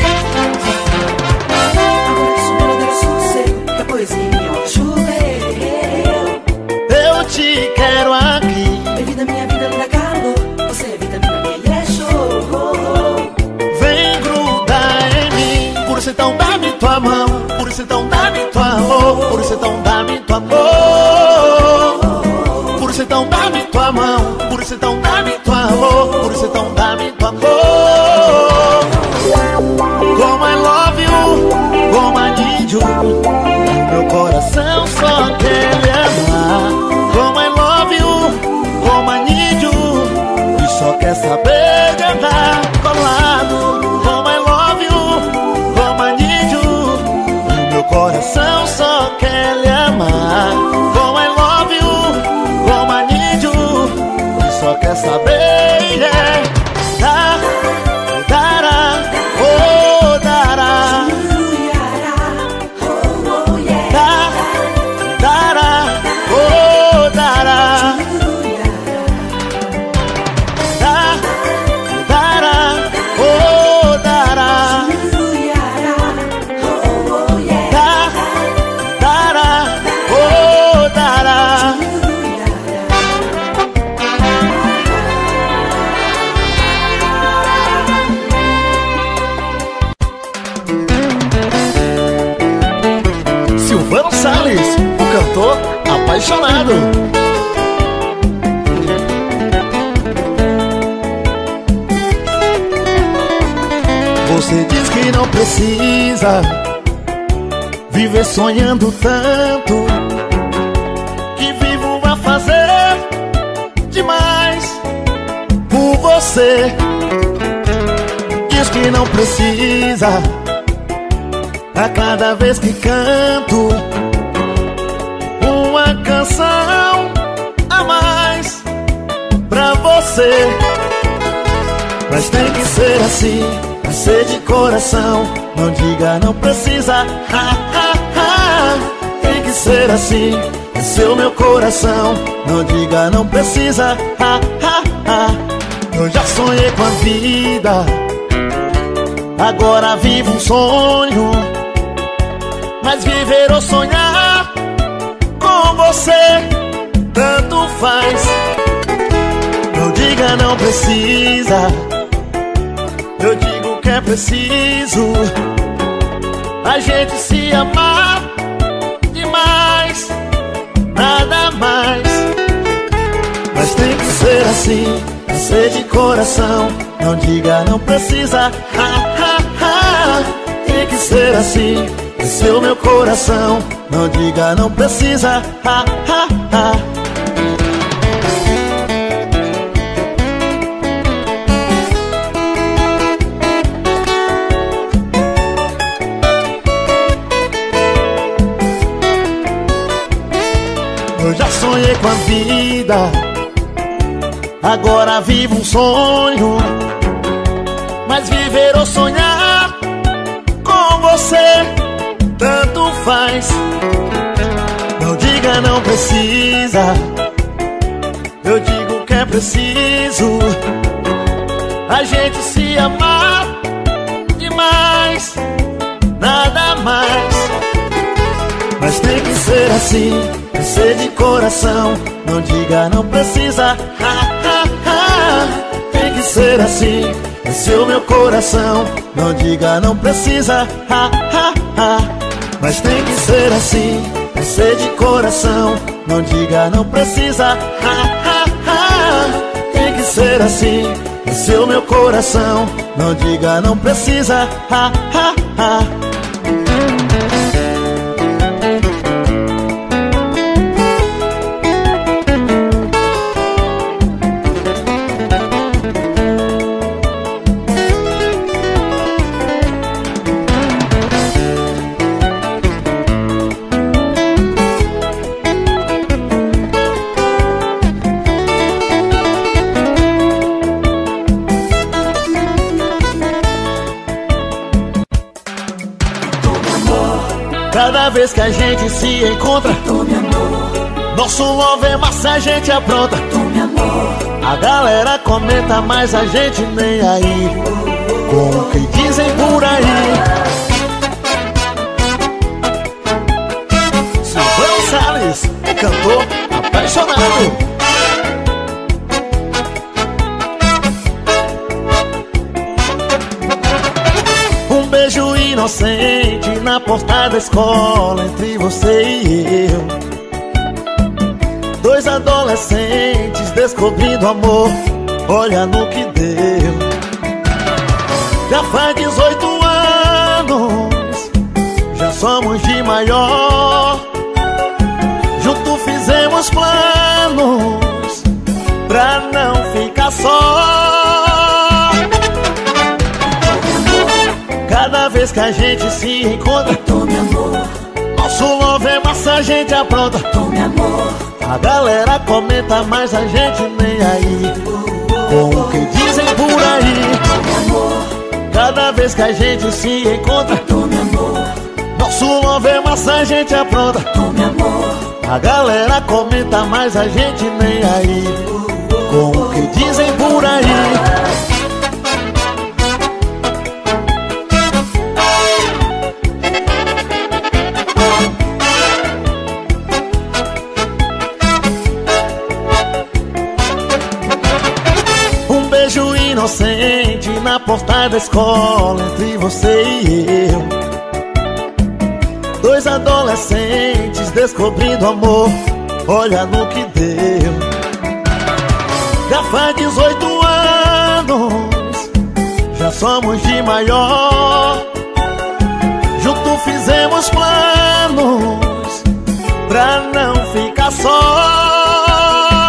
Agora que subiu a ladeira sossego, que a poesia me choveu. Eu te quero aqui, Minha vida, minha vida, linda calor. Você é vitamina minha e é show. vem grudar em mim. Por isso então dá-me tua mão, por isso então dá-me tua amor, por isso então dá-me tua amor. Por isso então dá-me tua mão, por isso então dá-me tua amor, por isso então dá-me tua amor. Como I love you, como I need you, meu coração só quer lhe amar. Como I love you, como I need you, e só quer saber de andar colado. Como I love you, como I need you, meu coração só quer lhe amar. Como I love you, como I need you, e só quer saber, yeah. Dá, dará, oh, dará. Dá, dará, oh, dará. Dá, dará, oh, dará. Dá, dará, oh, dará. Silvão Salles, o cantor apaixonado. Você diz que não precisa viver sonhando tanto, que vivo a fazer demais por você. Diz que não precisa a cada vez que canto uma canção a mais pra você. Mas tem que ser assim, ser de coração. Não diga não precisa, ha, ha, ha. Tem que ser assim, seu meu coração. Não diga não precisa, ha, ha, ha. Eu já sonhei com a vida, agora vivo um sonho. Mas viver ou sonhar com você tanto faz. Não diga não precisa, eu digo que é preciso a gente se amar demais, nada mais. Mas tem que ser assim, ser de coração. Não diga não precisa, ha, ha, ha. Tem que ser assim, seu meu coração. Não diga não precisa, ha, ha, ha. com a vida. Agora vivo um sonho, mas viver ou sonhar com você tanto faz. Não diga não precisa, eu digo que é preciso a gente se amar demais, nada mais. Mas tem que ser assim, tem que ser de coração. Não diga não precisa, ha, ha, ha. Tem que ser assim, esse é o meu coração. Não diga não precisa, ha, ha, ha. Mas tem que ser assim, tem que ser de coração. Não diga não precisa, ha, ha, ha. Tem que ser assim, esse é o meu coração. Não diga não precisa, ha, ha, ha. Cada vez que a gente se encontra, Tome amor, nosso love é massa, a gente apronta. tome amor, A galera comenta, mas a gente nem aí com o que dizem por aí. Silvão Salles, cantor apaixonado. Um beijo inocente na porta da escola entre você e eu. Dois adolescentes descobrindo amor, olha no que deu. Já faz dezoito anos, já somos de maior. Junto fizemos planos pra não ficar só. Cada vez que a gente se encontra, tome amor, nosso love é massa, a gente apronta. tome amor, A galera comenta, mas a gente nem aí com o que dizem por aí. tome amor, Cada vez que a gente se encontra, tome amor, nosso love é massa, a gente apronta. tome amor, A galera comenta, mas a gente nem aí com o que dizem por aí. Um beijo inocente na porta da escola entre você e eu. Dois adolescentes descobrindo amor, olha no que deu. Já faz dezoito anos, já somos de maior. Junto fizemos planos pra não ficar só.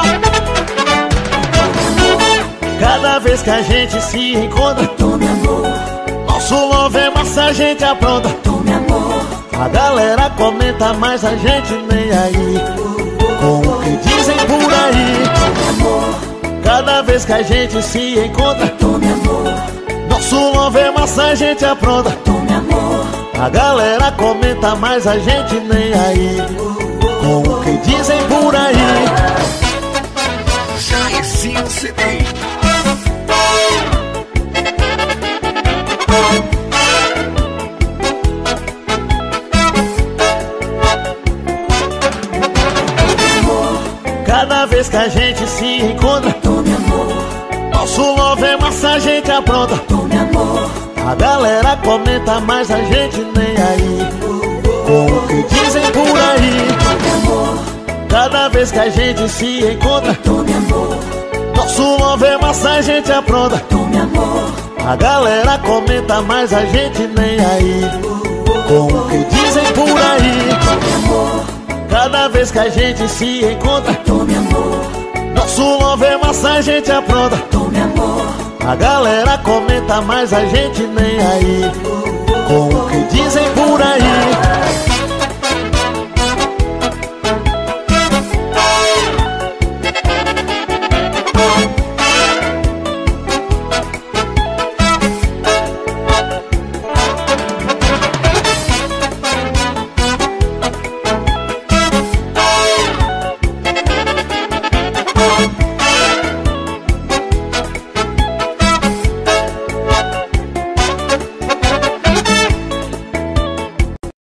Cada vez que a gente se encontra, tome amor, nosso love é massa, a gente apronta. tome amor, A galera comenta, mas a gente nem aí com o que dizem por aí. tome amor, Cada vez que a gente se encontra, tome amor, nosso love é massa, a gente apronta. tome amor, A galera comenta, mas a gente nem aí com o que dizem por aí. Jairzinho C D. Cada vez que a gente se encontra, tome amor, nosso love é massa, a gente apronta. tome amor, A galera comenta, mas a gente nem aí com o que dizem por aí. tome amor, Cada vez que a gente se encontra, tome amor, nosso love é massa, a gente apronta. tome amor, A galera comenta, mas a gente nem aí com o que dizem por aí. tome amor, Cada vez que a gente se encontra, tome amor, nosso love é massa, a gente apronta. tome amor, A galera comenta, mas a gente nem aí com o que dizem por aí.